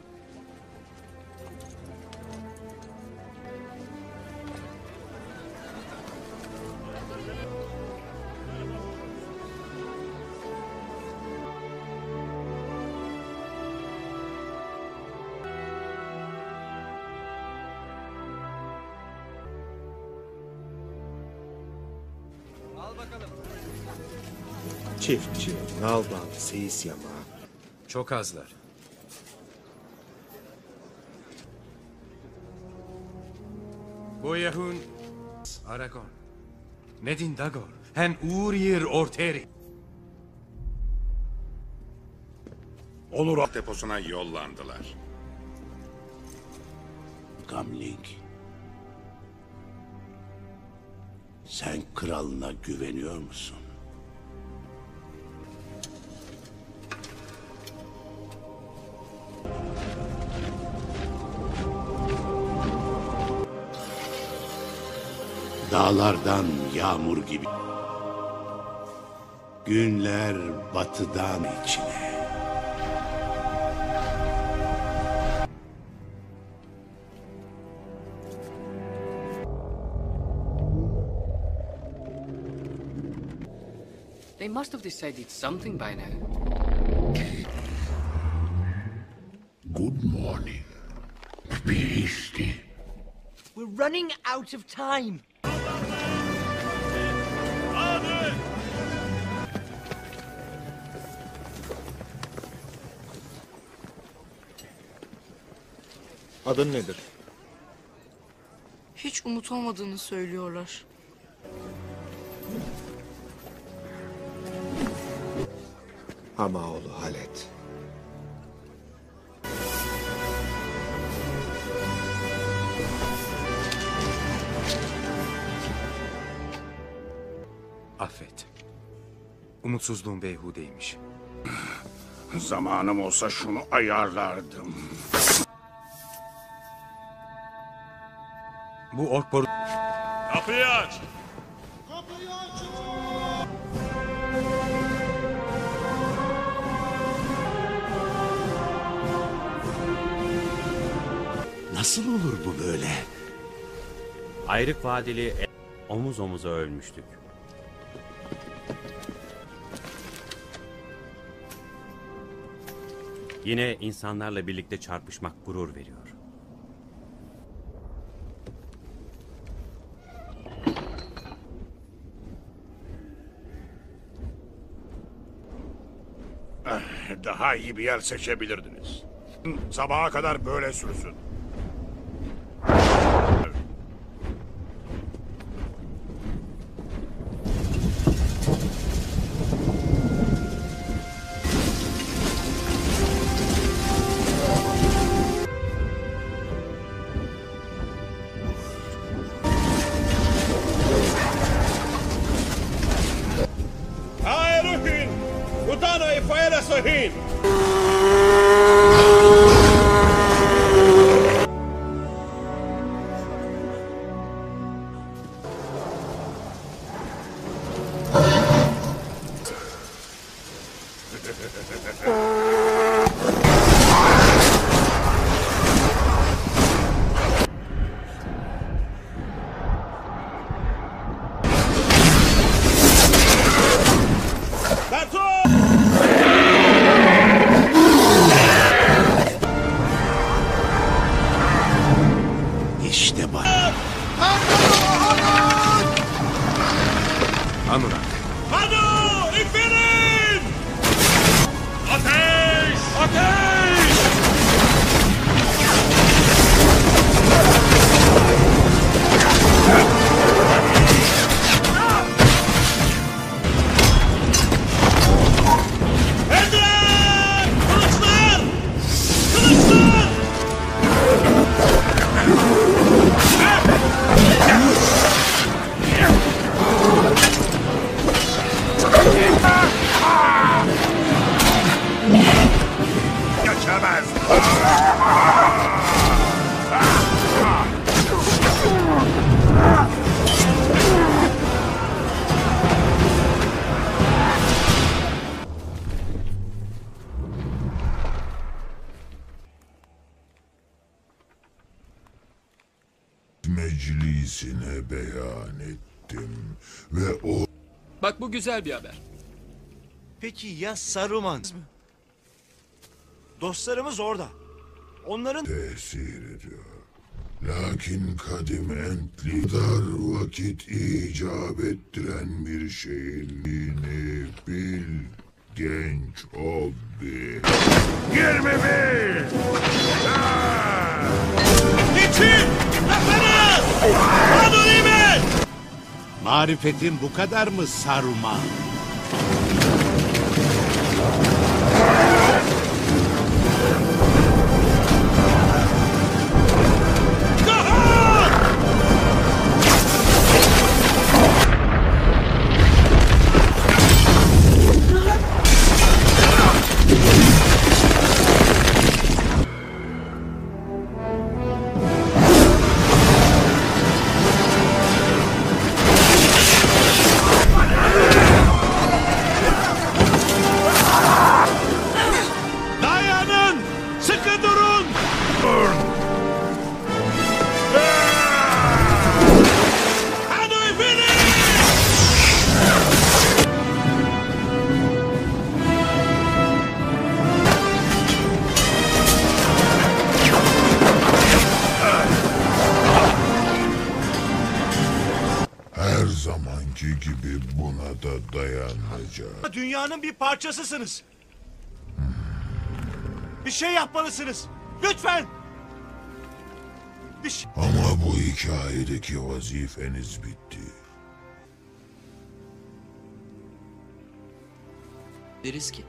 Çiftçi, nalban, seyis yamağı. Çok azlar. Boyahun Aragorn. Nedin Dagor. Hen Urir Orteri. Olur deposuna yollandılar. Gamling. Sen kralına güveniyor musun? Dağlardan yağmur gibi. Günler batıdan içine. They must have decided something by now. Good morning. Be hasty. We're running out of time. Adın nedir? Hiç umut olmadığını söylüyorlar. Hamaoğlu Halet. Affet. Umutsuzluğum beyhudeymiş. Zamanım olsa şunu ayarlardım. Bu ork boru... Kapıyı aç! Nasıl olur bu böyle? Ayrık Vadili omuz omuza ölmüştük. Yine insanlarla birlikte çarpışmak gurur veriyor. Daha iyi bir yer seçebilirdiniz. Sabaha kadar böyle sürsün. Aeruhin! Utano y fuera sohin! İşte bak. Anurak. Hadu! İnfirin! Ateş! Ateş! Edren! Kılıçlar! Kılıçlar! edemez. Meclisine beyan ettim ve o... Bak bu güzel bir haber. Peki ya Saruman? Dostlarımız orada. Onların... tesir ediyor. Lakin kadim entli dar vakit icap ettiren bir şeyin yine bil genç hobbi. Yirmi bir! Niçin? Lafınız! Adonimen! Marifetin bu kadar mı Saruman? Dayanın! Sıkı durun! Hadi finish! Her zamanki gibi buna da dayanacak. Dünyanın bir parçasısınız. Bir şey yapmalısınız. Lütfen. Bir şey... Ama bu hikayedeki vazifeniz bitti. Deriz ki.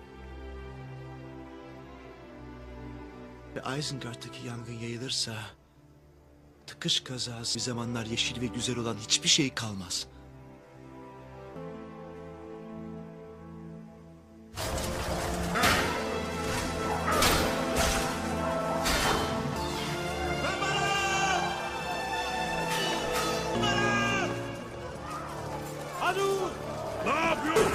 Ve Isengard'daki yangın yayılırsa... tıkış kazası bir zamanlar yeşil ve güzel olan hiçbir şey kalmaz. Hadi! Ne yapıyorsun?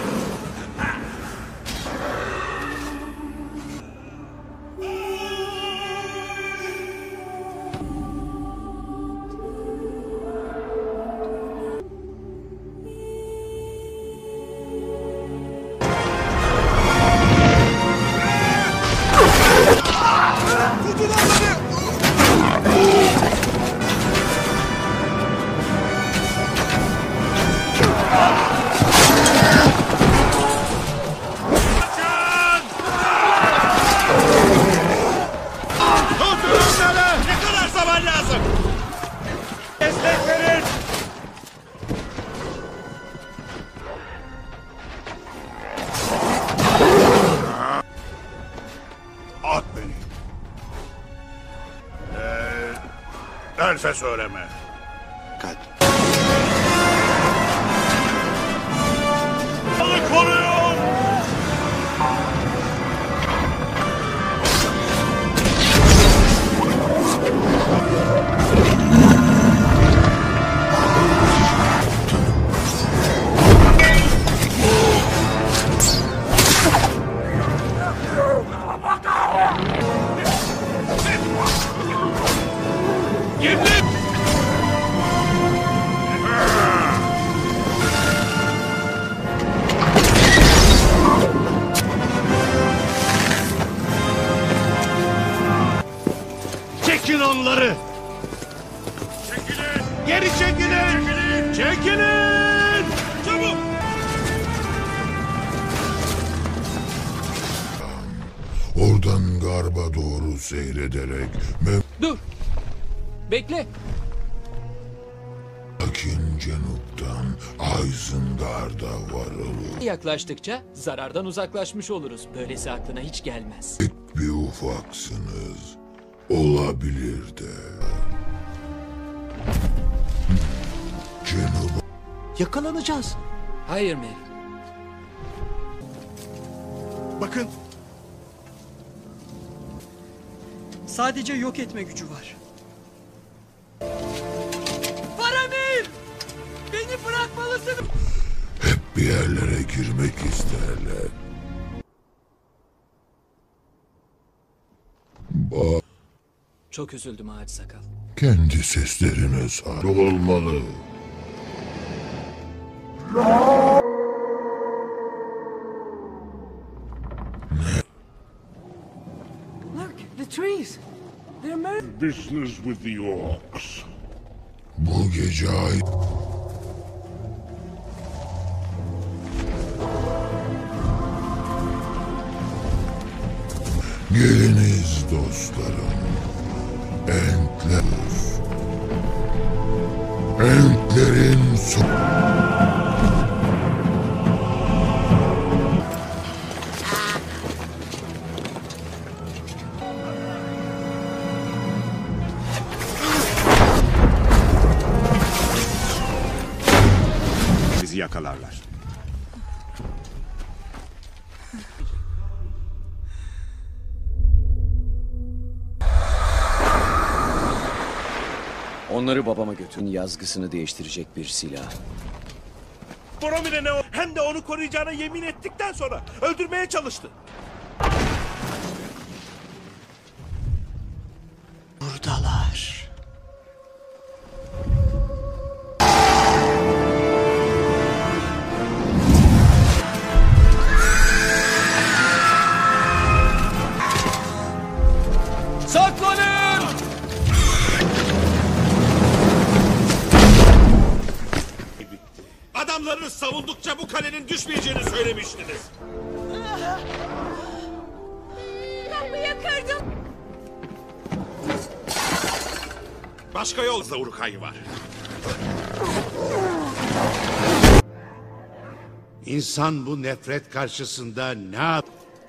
Tutun onları! Tutun onları! Ne kadar zaman lazım? Destek verin! At beni. Ee, Elfe söyleme. Kat. Koruyun! Gimli! Çekin onları! Çekilin! Geri çekilin! Çekilin! Çekilin! Çabuk! Oradan garba doğru seyrederek me- Dur. Bekle. Lakin cenuptan Isengard'a varılır. Yaklaştıkça zarardan uzaklaşmış oluruz. Böylesi aklına hiç gelmez. Bir ufaksınız. Olabilir de. Cenuba. Yakalanacağız. Hayır Merry. Bakın. Sadece yok etme gücü var. Faramir! Beni bırakmalısın. Hep bir yerlere girmek isterler. Bak, Çok üzüldüm Ağaç Sakal. kendi seslerine sahip olmalı. Look, the trees. They're moving. Business with the orcs. Bu gece ay... Geliniz dostlarım. Entler. Entlerin son... Bizi yakalarlar. Onları babama götürün, yazgısını değiştirecek bir silah. Boromir'e ne o? Hem de onu koruyacağına yemin ettikten sonra öldürmeye çalıştı. Buradalar. Saklanın! Adamlarınız savundukça bu kalenin düşmeyeceğini söylemiştiniz. Kapıyı kırdım. Başka yol da Urukay var. İnsan bu nefret karşısında ne yap?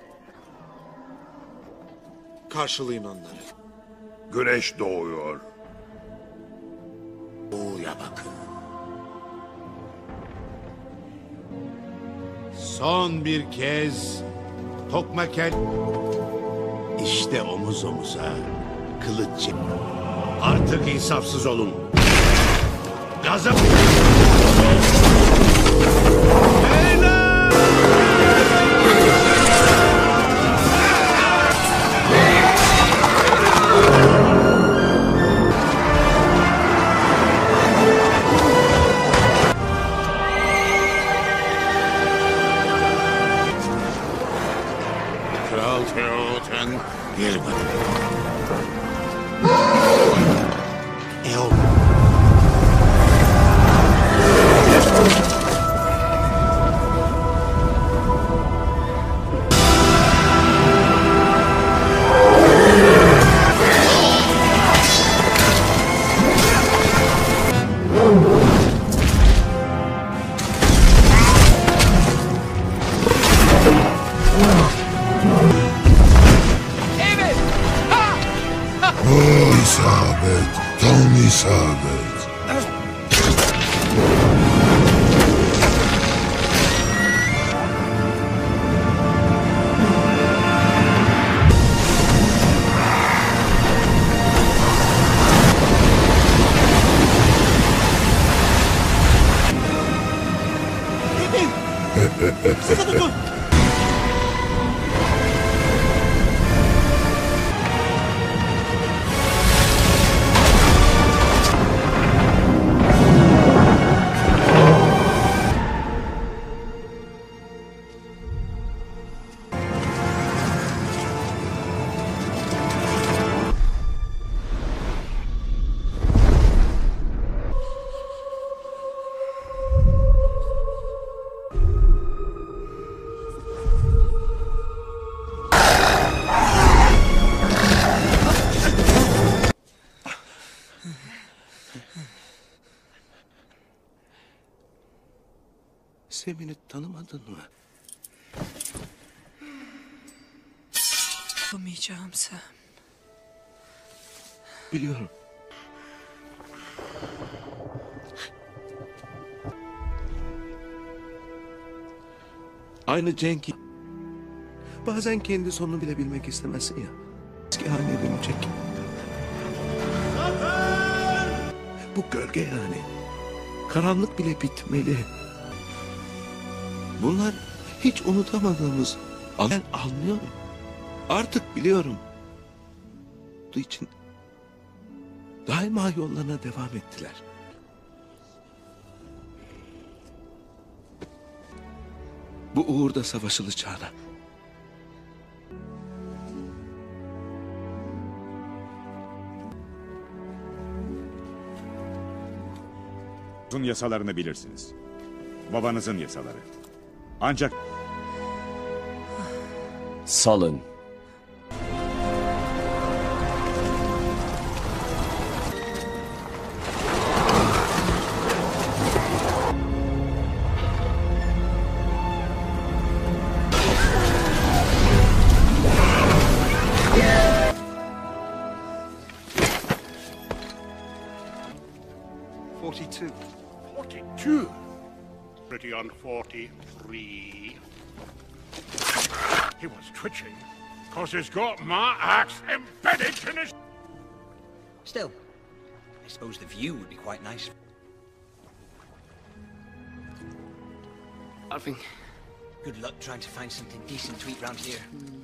Karşılayın onları. Güneş doğuyor. Doğuya bakın. Son bir kez tokmakel. İşte omuz omuza kılıç çek. Artık insafsız olun. Gaza... Kral Teoden gel bana. Eol. Oh isabet, tam isabet. Sıkı tutun. Sen beni tanımadın mı? Yapamayacağım Sam. Biliyorum. Aynı Cenk. Bazen kendi sonunu bile bilmek istemezsin ya. Eski haline dönecek. Bu gölge yani. Karanlık bile bitmeli. Bunlar hiç unutamadığımız. Ben anlıyorum. Artık biliyorum. Bu için daima yollarına devam ettiler. Bu uğurda savaşılacağına. Uzun yasalarını bilirsiniz. Babanızın yasaları. Ancak Salın. Forty-two. Forty-two. Pretty on forty-three. He was twitching, cause he's got my axe embedded in his... Still, I suppose the view would be quite nice. Arving. Good luck trying to find something decent to eat round here.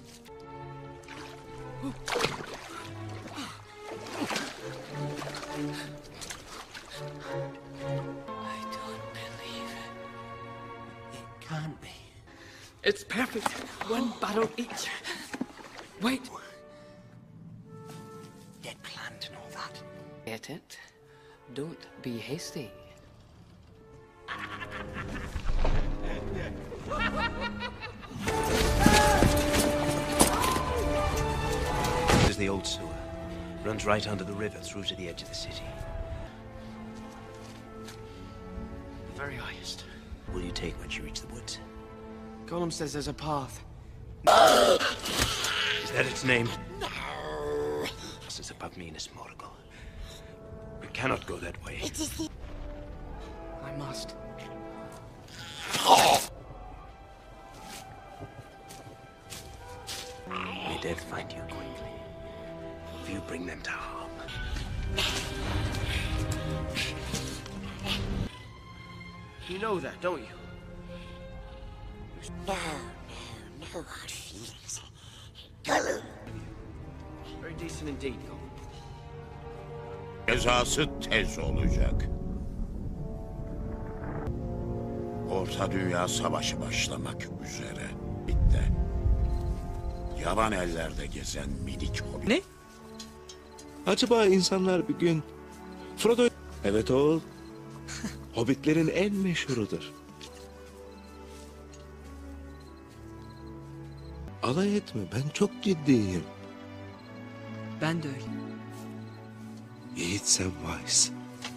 I don't believe it. It can't be. It's perfect. One barrel each. Wait. Dead plant and all that. Get it? Don't be hasty. This is the old sewer. Runs right under the river through to the edge of the city. The very highest. Will you take once you reach the woods? Gollum says there's a path. Is that its name? No. This is above me in a Morgul. We cannot go that way. It is the... I must. May death find you quickly, if you bring them to harm. You know that, don't you? No, no, no hard feelings. Gollum. Very decent indeed, Gollum. Cezası tez olacak. Orta Dünya Savaşı başlamak üzere. Bitti. Yaban ellerde gezen minik hobbit. Ne? Acaba insanlar bir gün Frodo... Evet oğul. Hobbitlerin en meşhurudur. Alay etme, ben çok ciddiyim. Ben de öyle. Yiğit sen wise.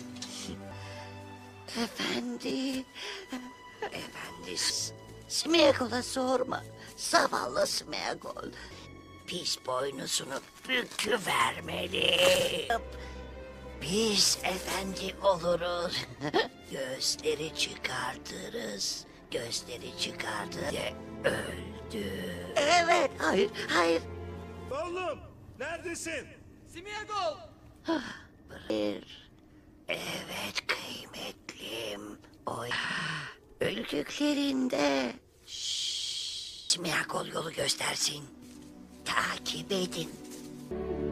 Efendi, efendi, Smeagol'a sorma. Zavallı Smeagol. Pis boynuzunu büküvermeli. Biz efendi oluruz. Gözleri çıkartırız. Gözleri çıkardı ve öldü. Evet, hayır, hayır. Oğlum, neredesin? Smeagol! Bir, evet kıymetlim. Oy, öldüklerinde... Şşş, Smeagol yolu göstersin. Takip edin.